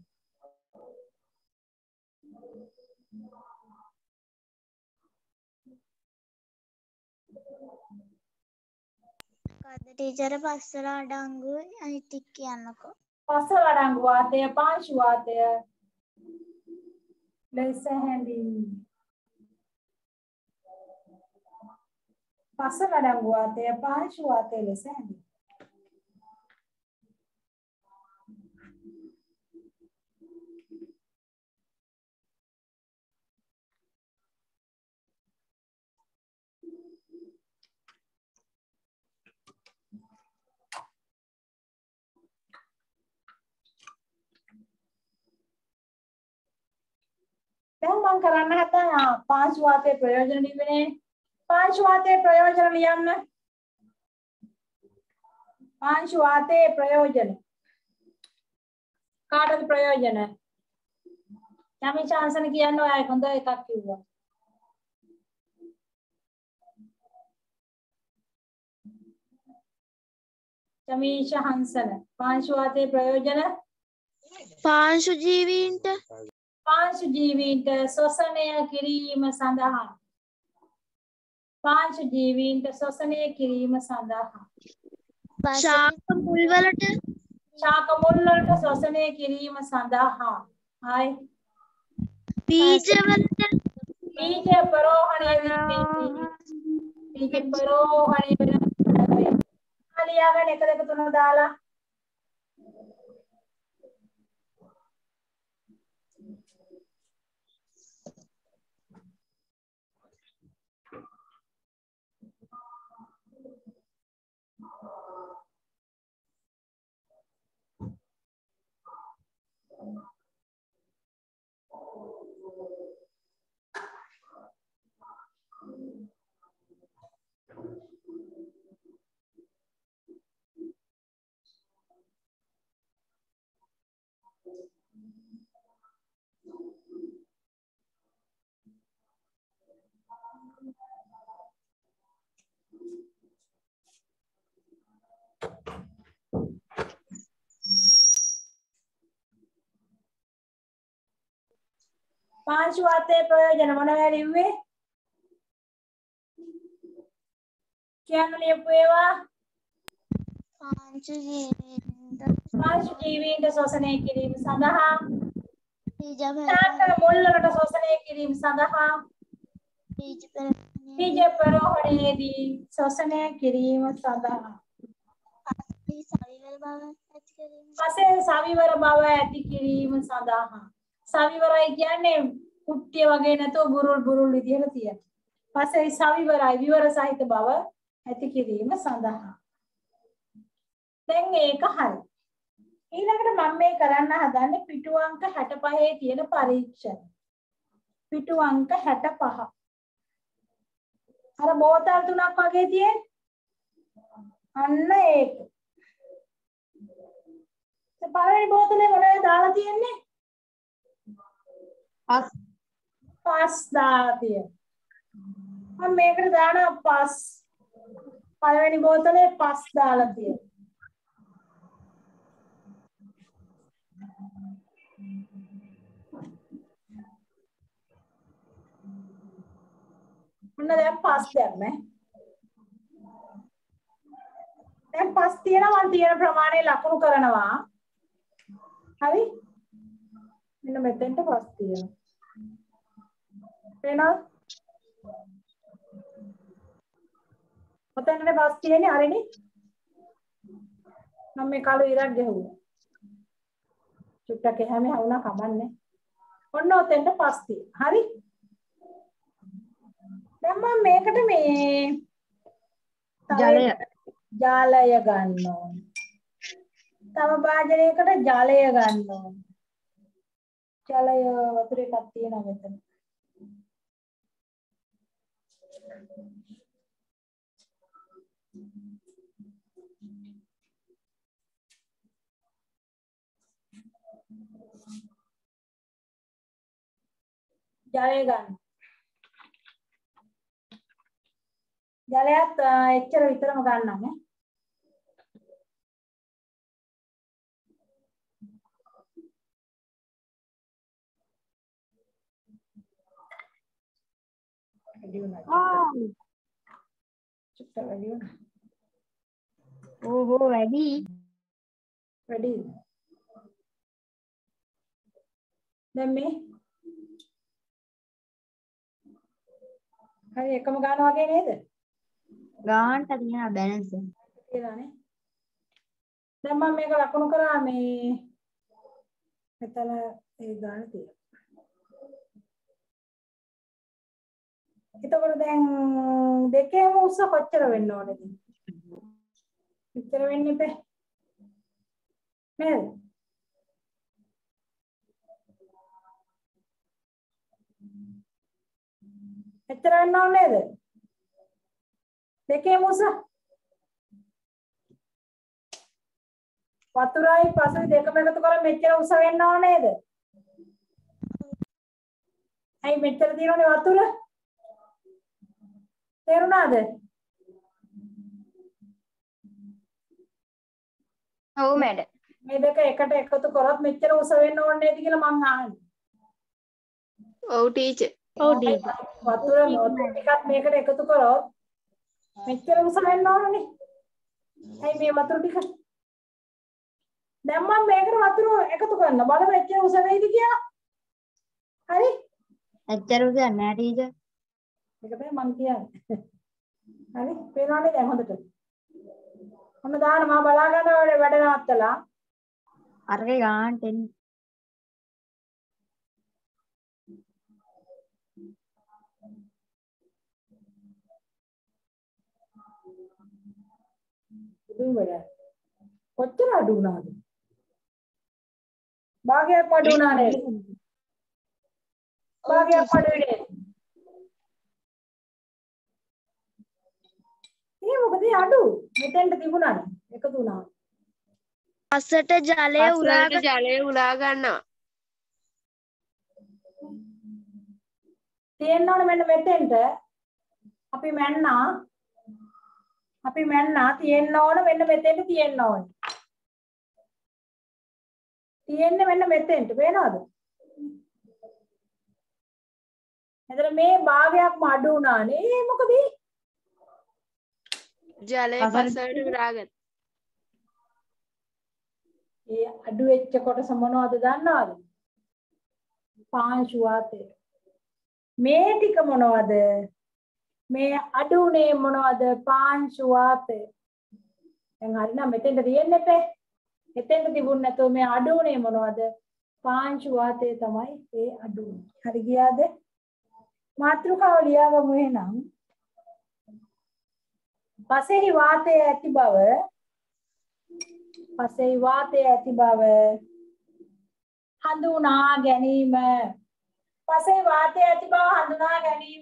කද්ද ටීචර් පස්සල අඩංගු අනිත් ටික කියන්නකෝ. පස්සල අඩංගු වාතය පාංශු වාතය ලෙස හැඳින්වෙනවා. පස්සල අඩංගු වාතය පාංශු වාතය ලෙස හැඳින්වෙනවා. දැන් මම කරන්න හදන පාංශු වාතයේ ප්‍රයෝජන ලියන්නේ. පාංශු වාතයේ ප්‍රයෝජන ලියන්න. පාංශු වාතයේ ප්‍රයෝජන. කාටද ප්‍රයෝජන? යමි chance කියන්න ඔය හොඳ එකක් කිව්වා. යමීෂ හංසන පාංශු වාතයේ ප්‍රයෝජන පාංශු ජීවීන්ට පාංශු ජීවීන්ට ශ්වසනය කිරීම සඳහා පාංශු ජීවීන්ට ශ්වසනය කිරීම සඳහා ශාක මුල් වලට ශාක මුල් වලට ශ්වසනය කිරීම සඳහා ආයි බීජ වලට බීජ පරෝහණය බීජ පරෝහණය වෙන ලියාගන්න එක දෙක තුන දාලා පාංශු වාතයේ ප්‍රයෝජන මොනවද ලිව්වේ? කියන්න ලියපු ඒවා පාංශු ජීවීන්ට පාංශු ජීවීන්ට ශ්වසනය කිරීම සඳහා බීජ ශාක මුල් වලට ශ්වසනය කිරීම සඳහා බීජ බීජ පරෝහණයේදී ශ්වසනය කිරීම සඳහා සවිවර බව ඇති කිරීම පසේ සවිවර බව ඇති කිරීම සඳහා සවිවරයි කියන්නේ කුට්ටිය වගේ නැතුව බුරුල් බුරුල් විදියට තියෙන. පසේ සවිවරයි විවර සහිත බව ඇති කිරීම සඳහා. දැන් ඒක හරි. ඊළඟට මම මේ කරන්න හදන්නේ පිටු අංක හැට පහේ තියෙන පරීක්ෂණ. පිටු අංක හැට පහ. අර බෝතල් තුනක් වගේ තියෙන. අන්න ඒක. ඒ පළවෙනි බෝතලේ මොනවද දාලා තියෙන්නේ? පස් පස් දාලා තියෙනවා. මම මේකට දානවා පස්. පළවෙනි බෝතලේ පස් දාලා තියෙනවා. මොන දැන් පස් දැම්මේ. දැන් පස් තියෙනවා මම තියෙන ප්‍රමාණය ලකුණු කරනවා. හරි? මෙන්න මෙතෙන්ට පස් තියෙනවා. පේනවද? ඔතනනේ පස් තියෙන්නේ හරිනේ. මම මේ කළු ඉරක් ගහුවා. චුට්ටක් එහා මෙහා වුණා කමන්නේ. ඔන්න ඔතෙන්ට පස් තියෙනවා. හරි? දැන් මම මේකට මේ ජලය ජලය ගන්න ඕනේ. තව භාජනයකට ජලය ගන්න ඕනේ. ජලය වතුර එකක් තියෙනවා මෙතන. ජලය ගන්න. ජලයත් එච්චර විතරම ගන්නම් ඈ. වැඩි වුණා. චුට්ට වැඩි වුණා. ඕහෝ වැඩි වැඩි. දැන් මේ හරි එකම ගන්න වගේ නේද? ගාන්ට තියෙන බැලන්ස් එක. තියලානේ. දැන් මම මේක ලකුණු කරා මේ මෙතන ඒ ගාන තියෙනවා. එතකොට දැන් දෙකේම උස කොච්චර වෙන්න ඕනේද? මෙච්චර වෙන්න එපේ. නේද? මෙච්චර වෙන්න ඕනේ නේද? දෙකේම උස වතුරයි පසුයි දෙකම එකතු කරලා මෙච්චර උස වෙන්න ඕනේ නේද? ඇයි මෙච්චර තියෙනවනේ වතුර? තේරුණාද? ඔව් මැඩම්. මේ දෙක එකට එකතු කරොත් මෙච්චර උස වෙන්න ඕනේ නේද කියලා මං අහන්නේ. ඔව් ටීචර්. ඔව් ටීචර්. වතුර වතුර ටිකක් මේකට එකතු කරොත් මෙච්චර උස වෙන්න ඕනේ. ඇයි මේ වතුර ටික? දැන් මම මේකට වතුර එකතු කරනවා. බලමු මෙච්චර උස වෙයිද කියලා. හරි? එච්චර උස නැහැ ටීචර්. ඒක තමයි මම කියන්නේ. හරි? පේනවනේ දැන් හොඳට. ඔන්න දාන්න මම බලා ගන්න වැඩ නවත්තලා. අරගේ ගාන්ට එන්නේ. දුම් වැඩ. කොච්චර අඩු වුණාද? භාගයක් අඩු වුණා නේද? භාගයක් අඩු වෙන්නේ. ඒ මොකද අඩු? මෙතෙන්ට තිබුණානේ. එකතු වුණා. අසට ජලය උරා පස්සට ජලය උලා ගන්නවා. තියෙන්න ඕනේ මෙන්න මෙතෙන්ට. අපි මැන්නා. අපි මැන්නා තියෙන්න ඕනේ මෙන්න මෙතෙන්ට තියෙන්න ඕනේ. තියෙන්නේ මෙන්න මෙතෙන්ට. පේනවද? එතන මේ භාගයක්ම අඩු වුණානේ. ඒ මොකද? ජලය පස්සට උරාගත්තා. ඒ අඩු වෙච්ච කොටස මොනවද දන්නවද? පාංශු වාතය. මේ ටික මොනවද? මේ අඩුනේ මොනවද? පාංශු වාතය. දැන් හරිනම් මෙතෙන්ට තියෙන්නේ නැපේ. මෙතෙන්ට තිබුණ නැතෝ මේ අඩුනේ මොනවද? පාංශු වාතය තමයි ඒ අඩුනේ. හරි ගියාද? මාත්‍රිකාව ලියාගමු එහෙනම්. පසෙහි වාතය ඇති බව පසෙහි වාතය ඇති බව හඳුනා ගැනීම. පසෙහි වාතය ඇති බව හඳුනා ගැනීම.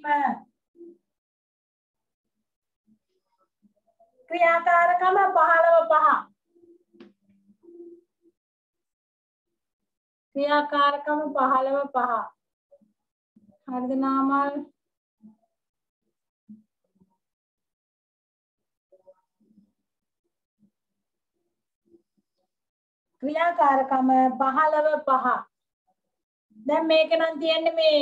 ක්‍රියාකාරකම පහළව පහ. ක්‍රියාකාරකම පහළව පහ. හරිද නාමල්? ක්‍රියාකාරකම පහළව පහ. දැන් මේක නම් තියෙන්නේ මේ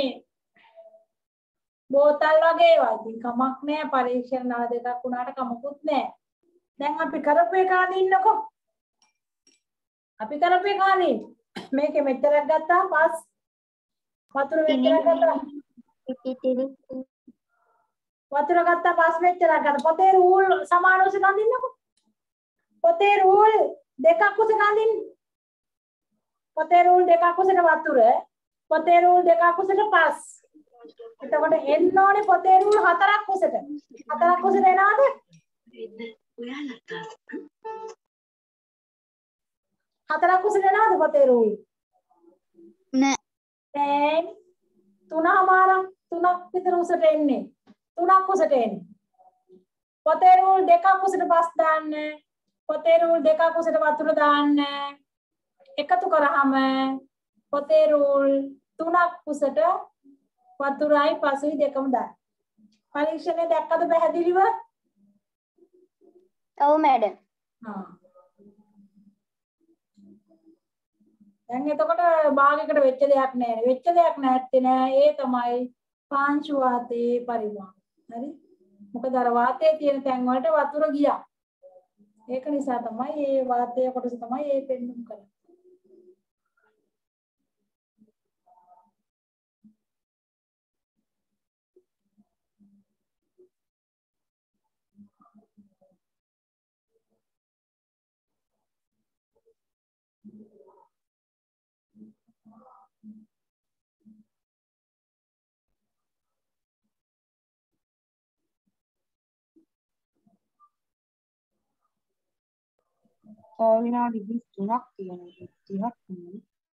බෝතල් වගේ ඒවා. ඉතින් කමක් නෑ පරීක්ෂණ නල දෙකක් වුණාට කමකුත් නෑ. දැන් අපි කරපු එක අදින්නකෝ. අපි කරපු එක අදින්න. මේකෙ මෙච්චරක් ගත්තා පස් වතුර මෙච්චරක් ගත්තා. වතුර ගත්තා පස් මෙච්චරක් ගත්තා. පොතේ රූල් සමාන උසට අදින්නකෝ. පොතේ රූල් දෙකක් උසට අදින්න. පොතේ රූල් දෙකක් උසට වතුර. පොතේ රූල් දෙකක් උසට පස්. එතකොට එන්න ඕනේ පොතේ රූල් හතරක් උසට. හතරක් උසට එනවද? හතරක් උසට එනවද පොතේ රූල්? නෑ. දැන් තුනමාරක් තුනක් විතර උසට එන්නේ. තුනක් උසට එන්නේ. පොතේ රූල් දෙකක් උසට පස් දාන්න. පොතේ රූල් දෙකක් උසට වතුර දාන්න. එකතු කරාම පොතේ රූල් තුනක් උසට වතුරයි පසුයි දෙකම දාන්න. පරීක්ෂණය දැක්කද පැහැදිලිව? ඔව් මැඩම්. හා. දැන් එතකොට භාගයකට වෙච්ච දෙයක් නෑ. වෙච්ච දෙයක් නැත්තේ නෑ. ඒ තමයි පාංචු වාතයේ පරිමාණ. හරි? මොකද අර වාතයේ තියෙන තැන් වලට වතුර ගියා. ඒක නිසා තමයි මේ වාතයේ කොටස තමයි ඒ පෙන්නුම් කරන්නේ. ඔය විනාඩි විස් තුනක් තියෙනවා. තිහක් නෙමෙයි.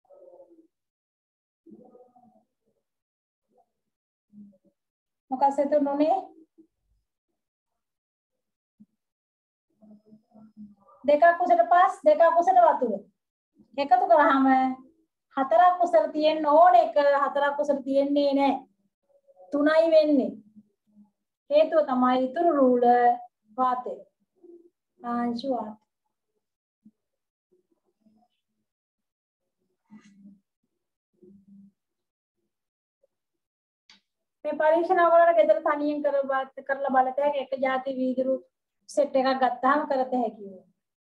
මොකක්ද තුනේ? දෙකක් උසට පස් දෙකක් උසට වතුර. එකතු කරාම හතරක් උසට තියෙන්න ඕනේ එක හතරක් උසට තියෙන්නේ නැහැ. තුනයි වෙන්නේ. හේතුව තමයි ඉතුරු රූල වාතය. පාංචු වාතය. මේ පරීක්ෂණ ඔයගොල්ලෝ ගෙදර තනියෙන් කරලා කරලා බලත හැකි එක જાති වීදුරු සෙට් එකක් ගත්තාම කරත හැකි වෙනවා.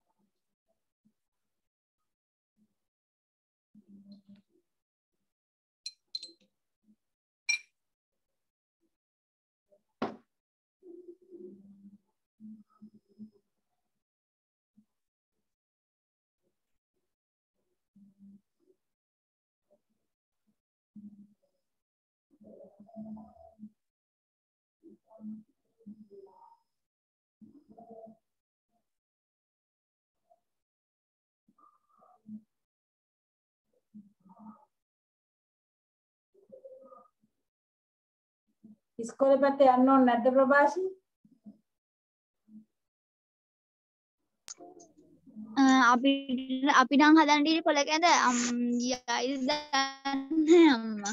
ඉස්කෝලේ පැත්තේ යන්න ඕනේ නැද්ද ප්‍රභාෂි? අපි අපි නම් හදන්න ඉන්නේ කොළ කැඳ යයිද දන්නේ අම්මා.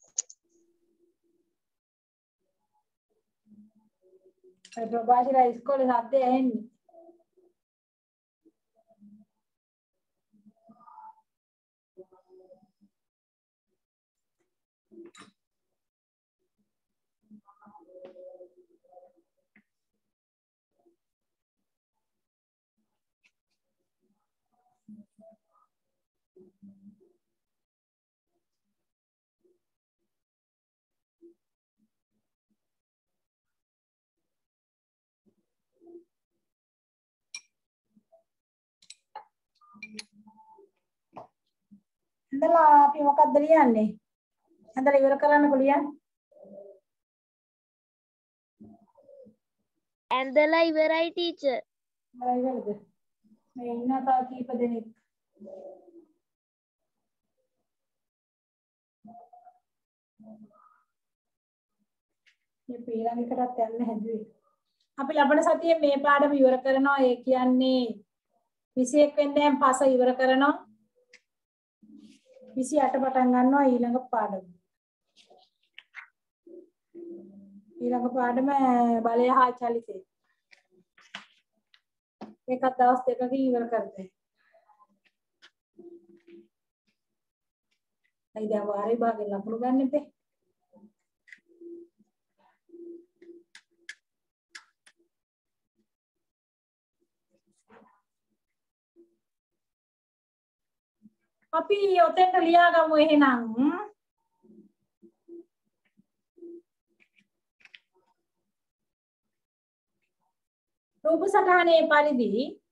ඒ ප්‍රභාෂිලා ඉස්කෝලේ සද්දේ ඇහෙන්නේ. ඉඳලා අපි මොකක්ද ලියන්නේ? ඉඳලා ඉවර කරන්නකො ලියන්නේ. ඇඳලා ඉවරයි ටීචර්. ඉඳලා ඉවරද? මේ ඉන්න තා කීප දෙනෙක්. මේ පීරංගකටත් යන්න හැදුවේ. අපි ලබන සතියේ මේ පාඩම ඉවර කරනවා. ඒ කියන්නේ විසි එක් වෙනිදාන් පස ඉවර කරනවා. විසි අට පටන් ගන්නවා ඊළඟ පාඩම. ඊළඟ පාඩම බලය හා චලිතය. එකක් දවස් දෙකකින් ඉවර කරතේ. අයි දැන් වාරේ භාගෙන් ලකුණු ගන්න එපේ. අපි ඔතෙන්ට ලියාගමු එහෙනම්. රූප සටහනේ පරිදි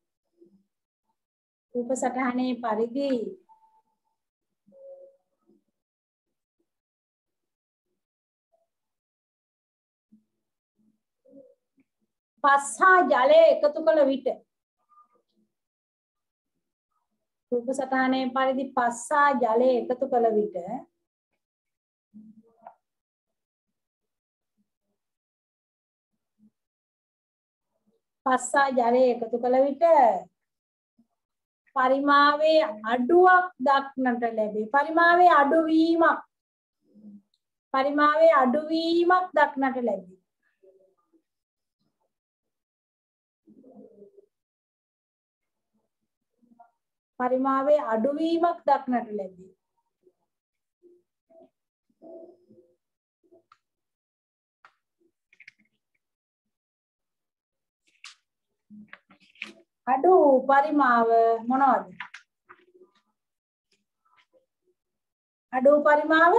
රූප සටහනේ පරිදි පස් හා ජලය එකතු කළ විට රූප සටහනේ පරිදි පස් හා ජලය එකතු කළ විට පස් හා ජලය එකතු කළ විට පරිමාවේ අඩුවක් දක්නට ලැබේ. පරිමාවේ අඩුවීමක් පරිමාවේ අඩුවීමක් දක්නට ලැබේ. පරිමාවේ අඩුවීමක් දක්නට ලැබේ. අඩු පරිමාව මොනවද? අඩු පරිමාව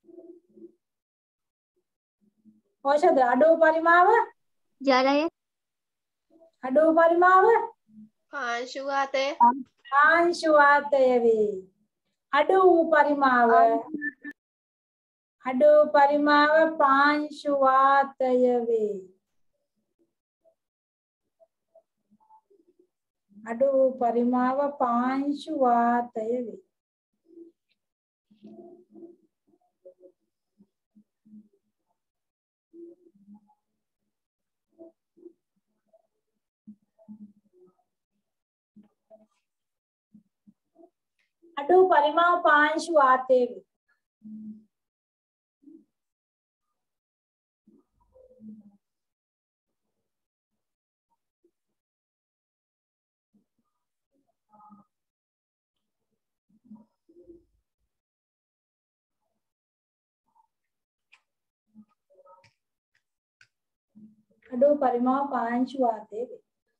ඖෂධ අඩු පරිමාව ජලය අඩු පරිමාව පාංශු වාතය පාංශු වාතය වේ. අඩු පරිමාව අඩු පරිමාව පාංශු වාතය වේ. අඩු පරිමාව පාංශු වාතය වේ. අඩු පරිමාව පාංශු වාතය වේ. අඩු පරිමාව පාංශු වාතය වේ.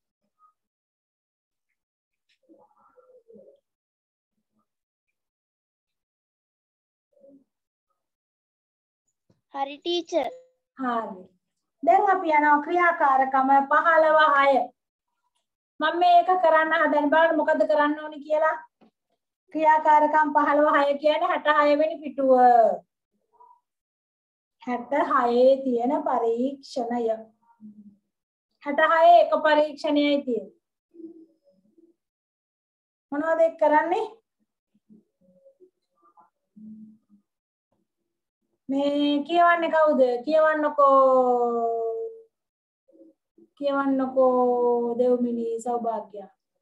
හරි ටීචර්. හරි. දැන් අපි යනවා ක්‍රියාකාරකම පහළව හය. මම මේක කරන්න හදන බලන්න මොකද කරන්න ඕනි කියලා. ක්‍රියාකාරකම් පහළව හය කියන්නේ හැට හය වෙනි පිටුව. හැට හයේ තියෙන පරීක්ෂණය. හැට හයේ එක පරීක්ෂණයයි තියෙන්නේ. මොනවද ඒක කරන්නේ? මේ කියවන්නේ කවුද? කියවන්නකෝ. කියවන්නකෝ දෙව්මිනි සෞභාග්‍ය.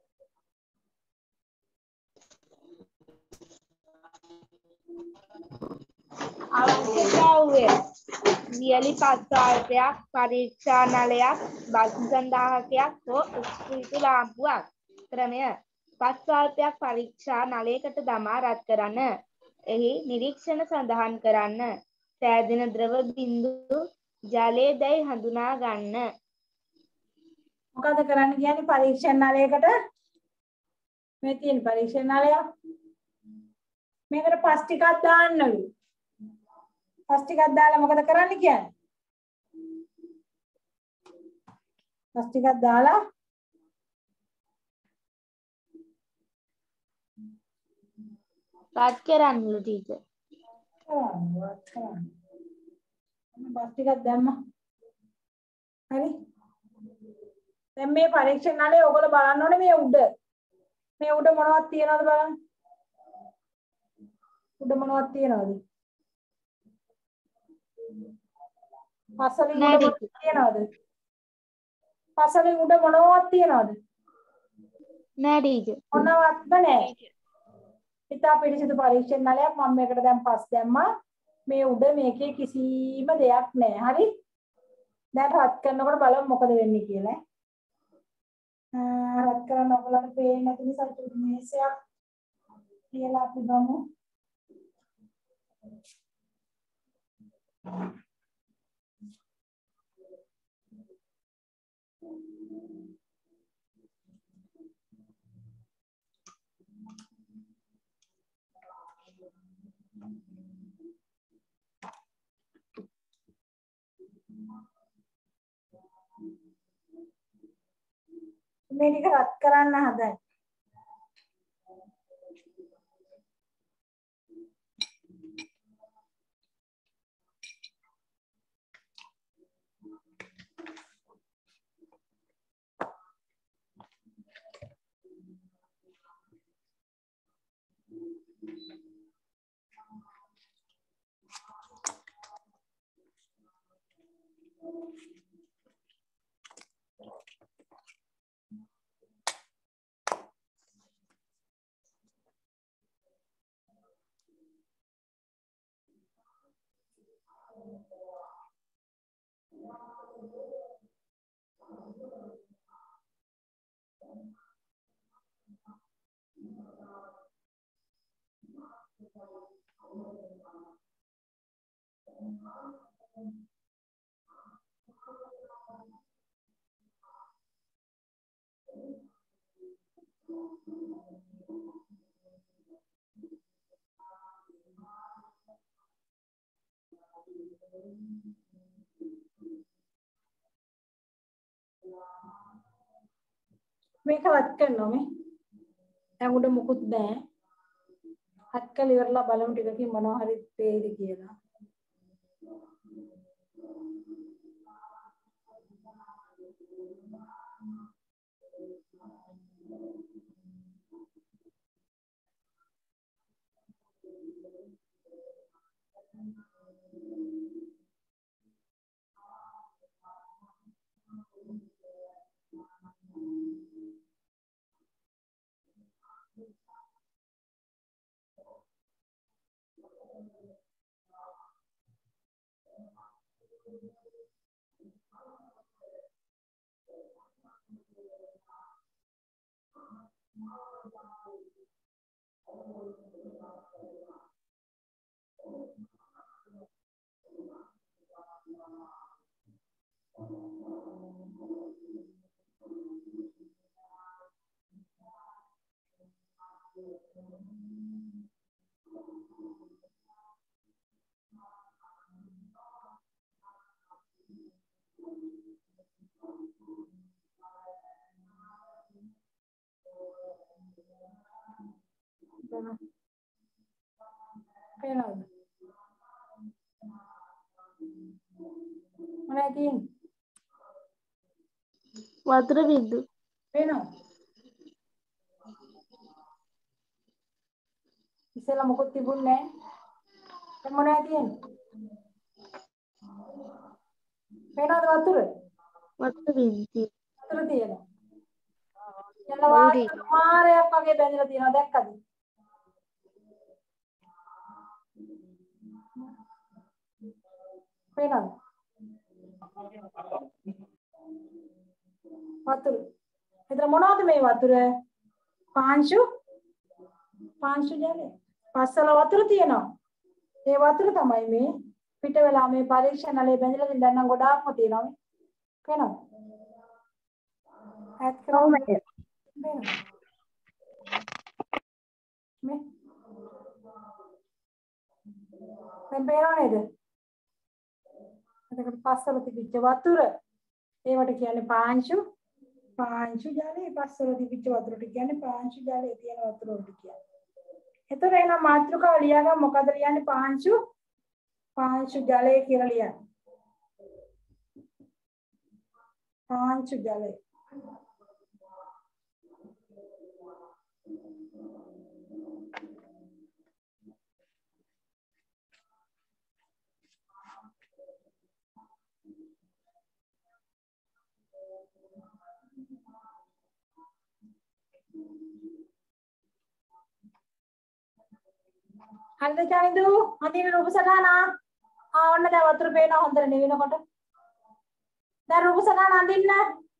අවශ්‍යතාවය වියලි පස්වාල්පයක් පරීක්ෂා නලයක් බස්ගන් දාහකයක් හෝ ස්පීතු ලාම්පුවක්. ක්‍රමය පස්වාල්පයක් පරීක්ෂා නලයකට දමා රත් කරන්න. එහි නිරීක්ෂණ සඳහන් කරන්න. සෑදෙන ද්‍රව බිඳු ජලයේ දැයි හඳුනා ගන්න. මොකද කරන්න කියන්නේ පරීක්ෂණ නලයකට මේ තියෙන පරීක්ෂණ නලය මේකට පස් ටිකක් දාන්නලු. පස් ටිකක් දාලා මොකද කරන්න කියන්නේ? පස් ටිකක් දාලා රත් කරන්නලු ටීචර්. කරන්න වත් කරන්න. පස් ටිකක් දැම්මා. හරි. දැන් මේ පරීක්ෂණ නලය ඔයගොල්ලෝ බලන්න ඕනේ මේ උඩ. මේ උඩ මොනවද තියනවද බලන්න. උඩ මොනවද තියනවද? පසලින් උඩ මොනවද තියනවද? පසලින් උඩ මොනවද තියනවද? නෑ ටීචර්. මොනවත්ම නෑ. ඉතා පිළිසිදු පරීක්ෂණ නලයක් මම මේකට දැන් පස් දැම්මා. මේ උඩ මේකේ කිසිම දෙයක් නෑ. හරි? දැන් රත් කරනකොට බලමු මොකද වෙන්නේ කියලා. රත් කරන්න ඔයගොල්ලන්ට පේන්නේ නැති නිසා චුටි මේසයක් කියලා අපි ගමු. මේක රත් කරන්න හදයි. මේක රත් කරනවා මේ. දැන් උඩ මුකුත් නැහැ. රත් කළ ඉවරලා බලමු ටිකකින් මොනවා හරි වේද කියලා. Peenaad. Mana tin? වතුර බින්දු. Peenaad. ඉස්සෙල්ලා මොකොත් තිබුණේ නැහැ. දැන් මොනවද තියෙන්නේ? පේනවද වතුර? වතුර බින්දු. වතුර තියෙනවා. යන වාගේ මාරයක් වගේ බැඳලා තියෙනවා දැක්කද? පේනවද? වතුර. එතන මොනවද මේ වතුර? පාංශු පාංශු ජලය. පස්සල වතුර තියෙනවා. ඒ වතුර තමයි මේ පිට වෙලා මේ පරීක්ෂණලේ බැඳලා තියෙන දැන් නම් ගොඩාක්ම තියෙනවා මේ. පේනවද? ඇත් කරමු මේ. පේනවද? මේ. දැන් පේනව නේද? එතකොට පස්සල තිබිච්ච වතුර ඒවට කියන්නේ පාංශු පාංශු ජලය. පස්සල තිබිච්ච වතුරට කියන්නේ පාංශු ජලය තියෙන වතුර වලට කියන්නේ. එතකොට එහෙනම් මාත්‍රිකාව ලියාගන්න මොකද ලියන්නේ? පාංශු පාංශු ජලය කියලා ලියන්න. පාංශු ජලය. හරිද චනිදු? අඳින රූප සටහන. ආ ඔන්න දැන් වතුර පේනවා හොඳට නෙවෙනකොට. දැන් රූප සටහන අඳින්න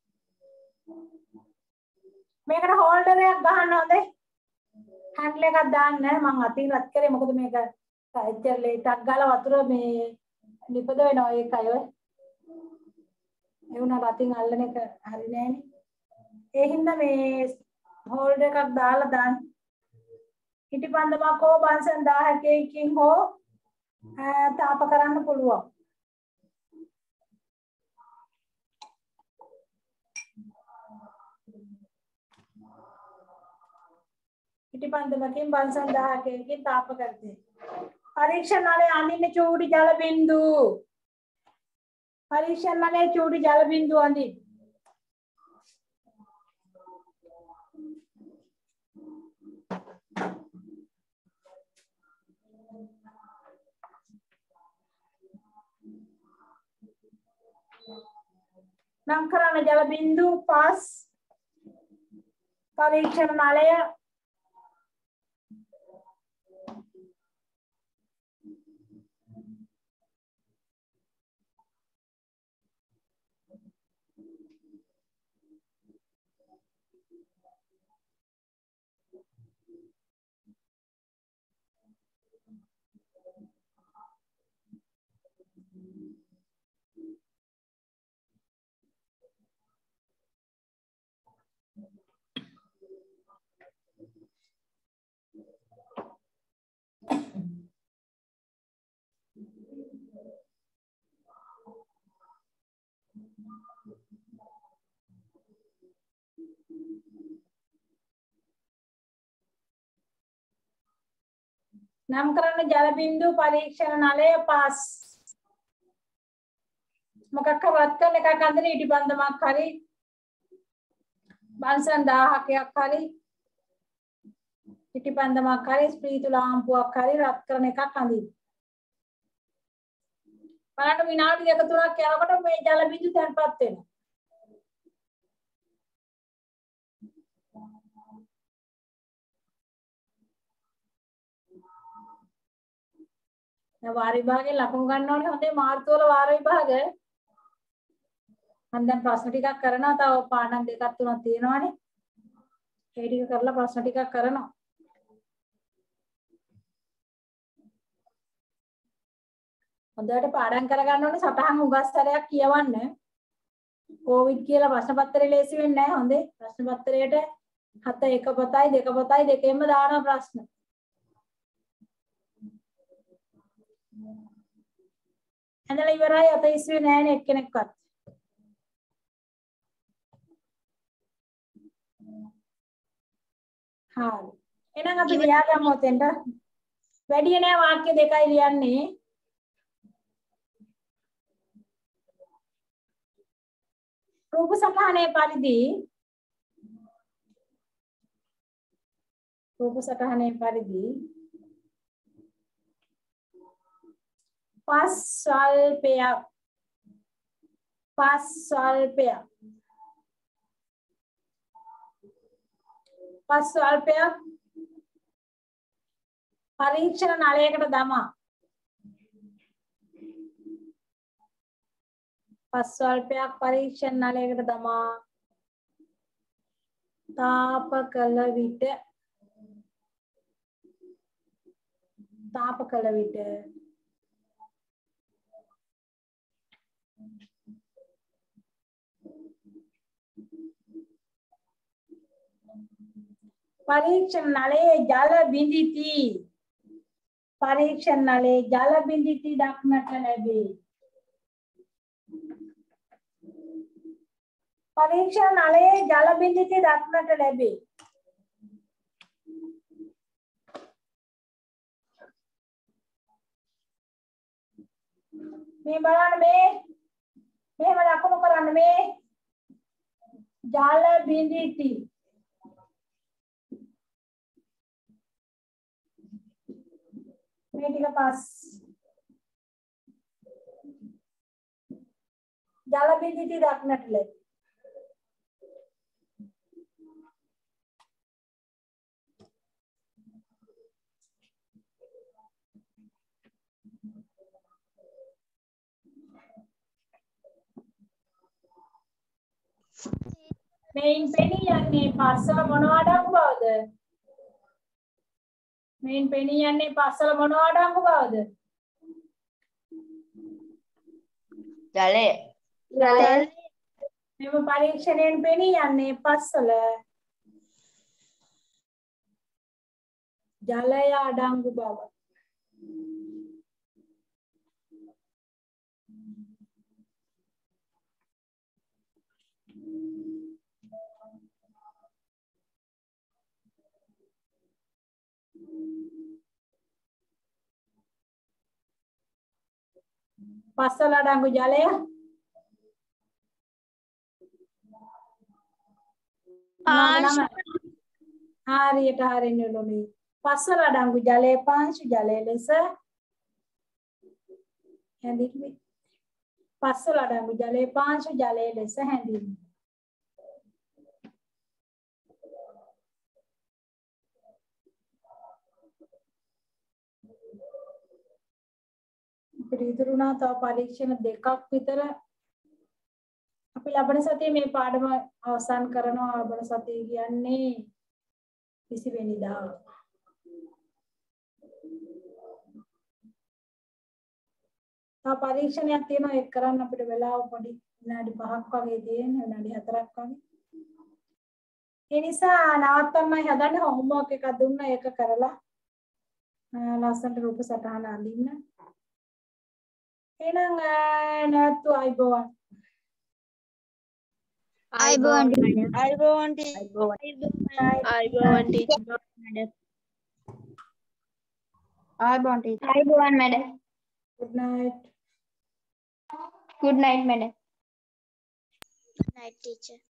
මේකට හෝල්ඩර් එකක් ගහන්න හොඳේ හැන්ඩල් එකක් දාන්න මම අතින් රත් කරේ මොකද මේක එච්චර ලේටක් ගාලා වතුර මේ නිපද වෙනවා ඒකයි ඔය ඒ වුණා අතින් අල්ලන එක හරි නෑනේ ඒ හින්දා මේ හෝල්ඩර් එකක් දාලා දාන්න හිටිපන්දමක් හෝ බන්සන් දහයකින් හෝ තාප කරන්න පුළුවන් හිටිපන්දමකින් බන්සන් දහයකින් තාප කරते परीक्षणालय අඳින්න චූටි ජල බිඳු පරීක්ෂණාලය චූටි ජල බිඳු අඳින්න නම් කරන ජල බිඳු පාස් පරීක්ෂණාලය නම් කරන ජල බිඳු පරීක්ෂණාලය පාස් මොකක් වත් කරන එකක් අඳින ඉටිබන්ධමක් හරි බන්සන් දහයක් හරි ඉටිබන්ධමක් හරි ස්ප්‍රීතු ලාම්පුවක් හරි රත් කරන එකක් අඳින්න බලන්න විනාඩි දෙක තුනක් යනකොට මේ ජල බිඳු තැන්පත් වෙනවා දැන් වාර විභාගයේ ලකුණු ගන්න ඕනේ හොඳේ මාර්තු වල වාර විභාග මම දැන් ප්‍රශ්න ටිකක් කරනවා තව පාඩම් දෙකක් තුනක් තියෙනවානේ ඒ ටික කරලා ප්‍රශ්න ටිකක් කරනවා හොඳට පාඩම් කරගන්න ඕනේ සටහන් උගස්සරයක් කියවන්න කොවිඩ් කියලා ප්‍රශ්න පත්‍රය ලේසි වෙන්නේ නැහැ හොඳේ ප්‍රශ්න පත්‍රයට හත එක පොතයි දෙක පොතයි දෙකෙන්ම දාන ප්‍රශ්න ඇඳලා ඉවරයි අත ඉස්සුවේ නෑනේ එක්කෙනෙක්වත් හරි එහෙනම් අපි ලියාගමු ඔතෙන්ට වැඩි නෑ වාක්‍ය දෙකයි ලියන්නේ රූප සටහනේ පරිදි රූප සටහනේ පරිදි පස් ස්වල්පයක් පස් ස්වල්පයක් පස් ස්වල්පයක් පරීක්ෂණ නලයකට දමා පස් ස්වල්පයක් පරීක්ෂණ නලයකට දමා තාප කළ විට තාප කළ විට परीक्षण नले जल बिंदिति परीक्षण नले जल बिंदिति दක්නට ලැබේ परीक्षण नले जल बिंदिति දක්නට ලැබේ මේ බලන්න මේ මෙහෙම ලකුණු කරන්න මේ ජල බිඳිති මේ ටික පස් ජල බිඳිති දක්නට ලැබේ මෙයින් පෙනී යන්නේ පස්සල මොනවා අඩංගු බවද? මෙයින් පෙනී යන්නේ පස්සල මොනවා අඩංගු බවද? ජලය. ජලය. මෙම පරීක්ෂණයෙන් පෙනී යන්නේ පස්සල ජලය අඩංගු බව. පස්සල අඩංගු ජලය හරියට හරින්න ඕනේ. පස්සල අඩංගු ජලය පාංශු ජලය ලෙස හැඳින්වේ. පස්සල අඩංගු ජලය පාංශු ජලය ලෙස හැඳින්වේ. අපිට ඉතුරුනා තව පරීක්ෂණ දෙකක් විතර අපි ලබන සතියේ මේ පාඩම අවසන් කරනවා. ලබන සතියේ කියන්නේ විසි වෙනිදා. තව පරීක්ෂණයක් තියෙනවා ඒක කරන්න අපිට වෙලාව පොඩි විනාඩි පහක් වගේ තියෙන විනාඩි හතරක් වගේ. ඒ නිසා නවත්තන්නයි හදන්නේ හෝම්වර්ක් එකක් දුන්නා ඒක කරලා ලස්සනට රූප සටහන අඳින්න. එහෙනම් නැවතු අයබෝවන්. අයබෝවන් අයබෝවන් අයබෝවන් ටීචර්. අයබෝවන් ටීචර්. අයබෝවන් madam. Good night. Good night, madam. night teacher.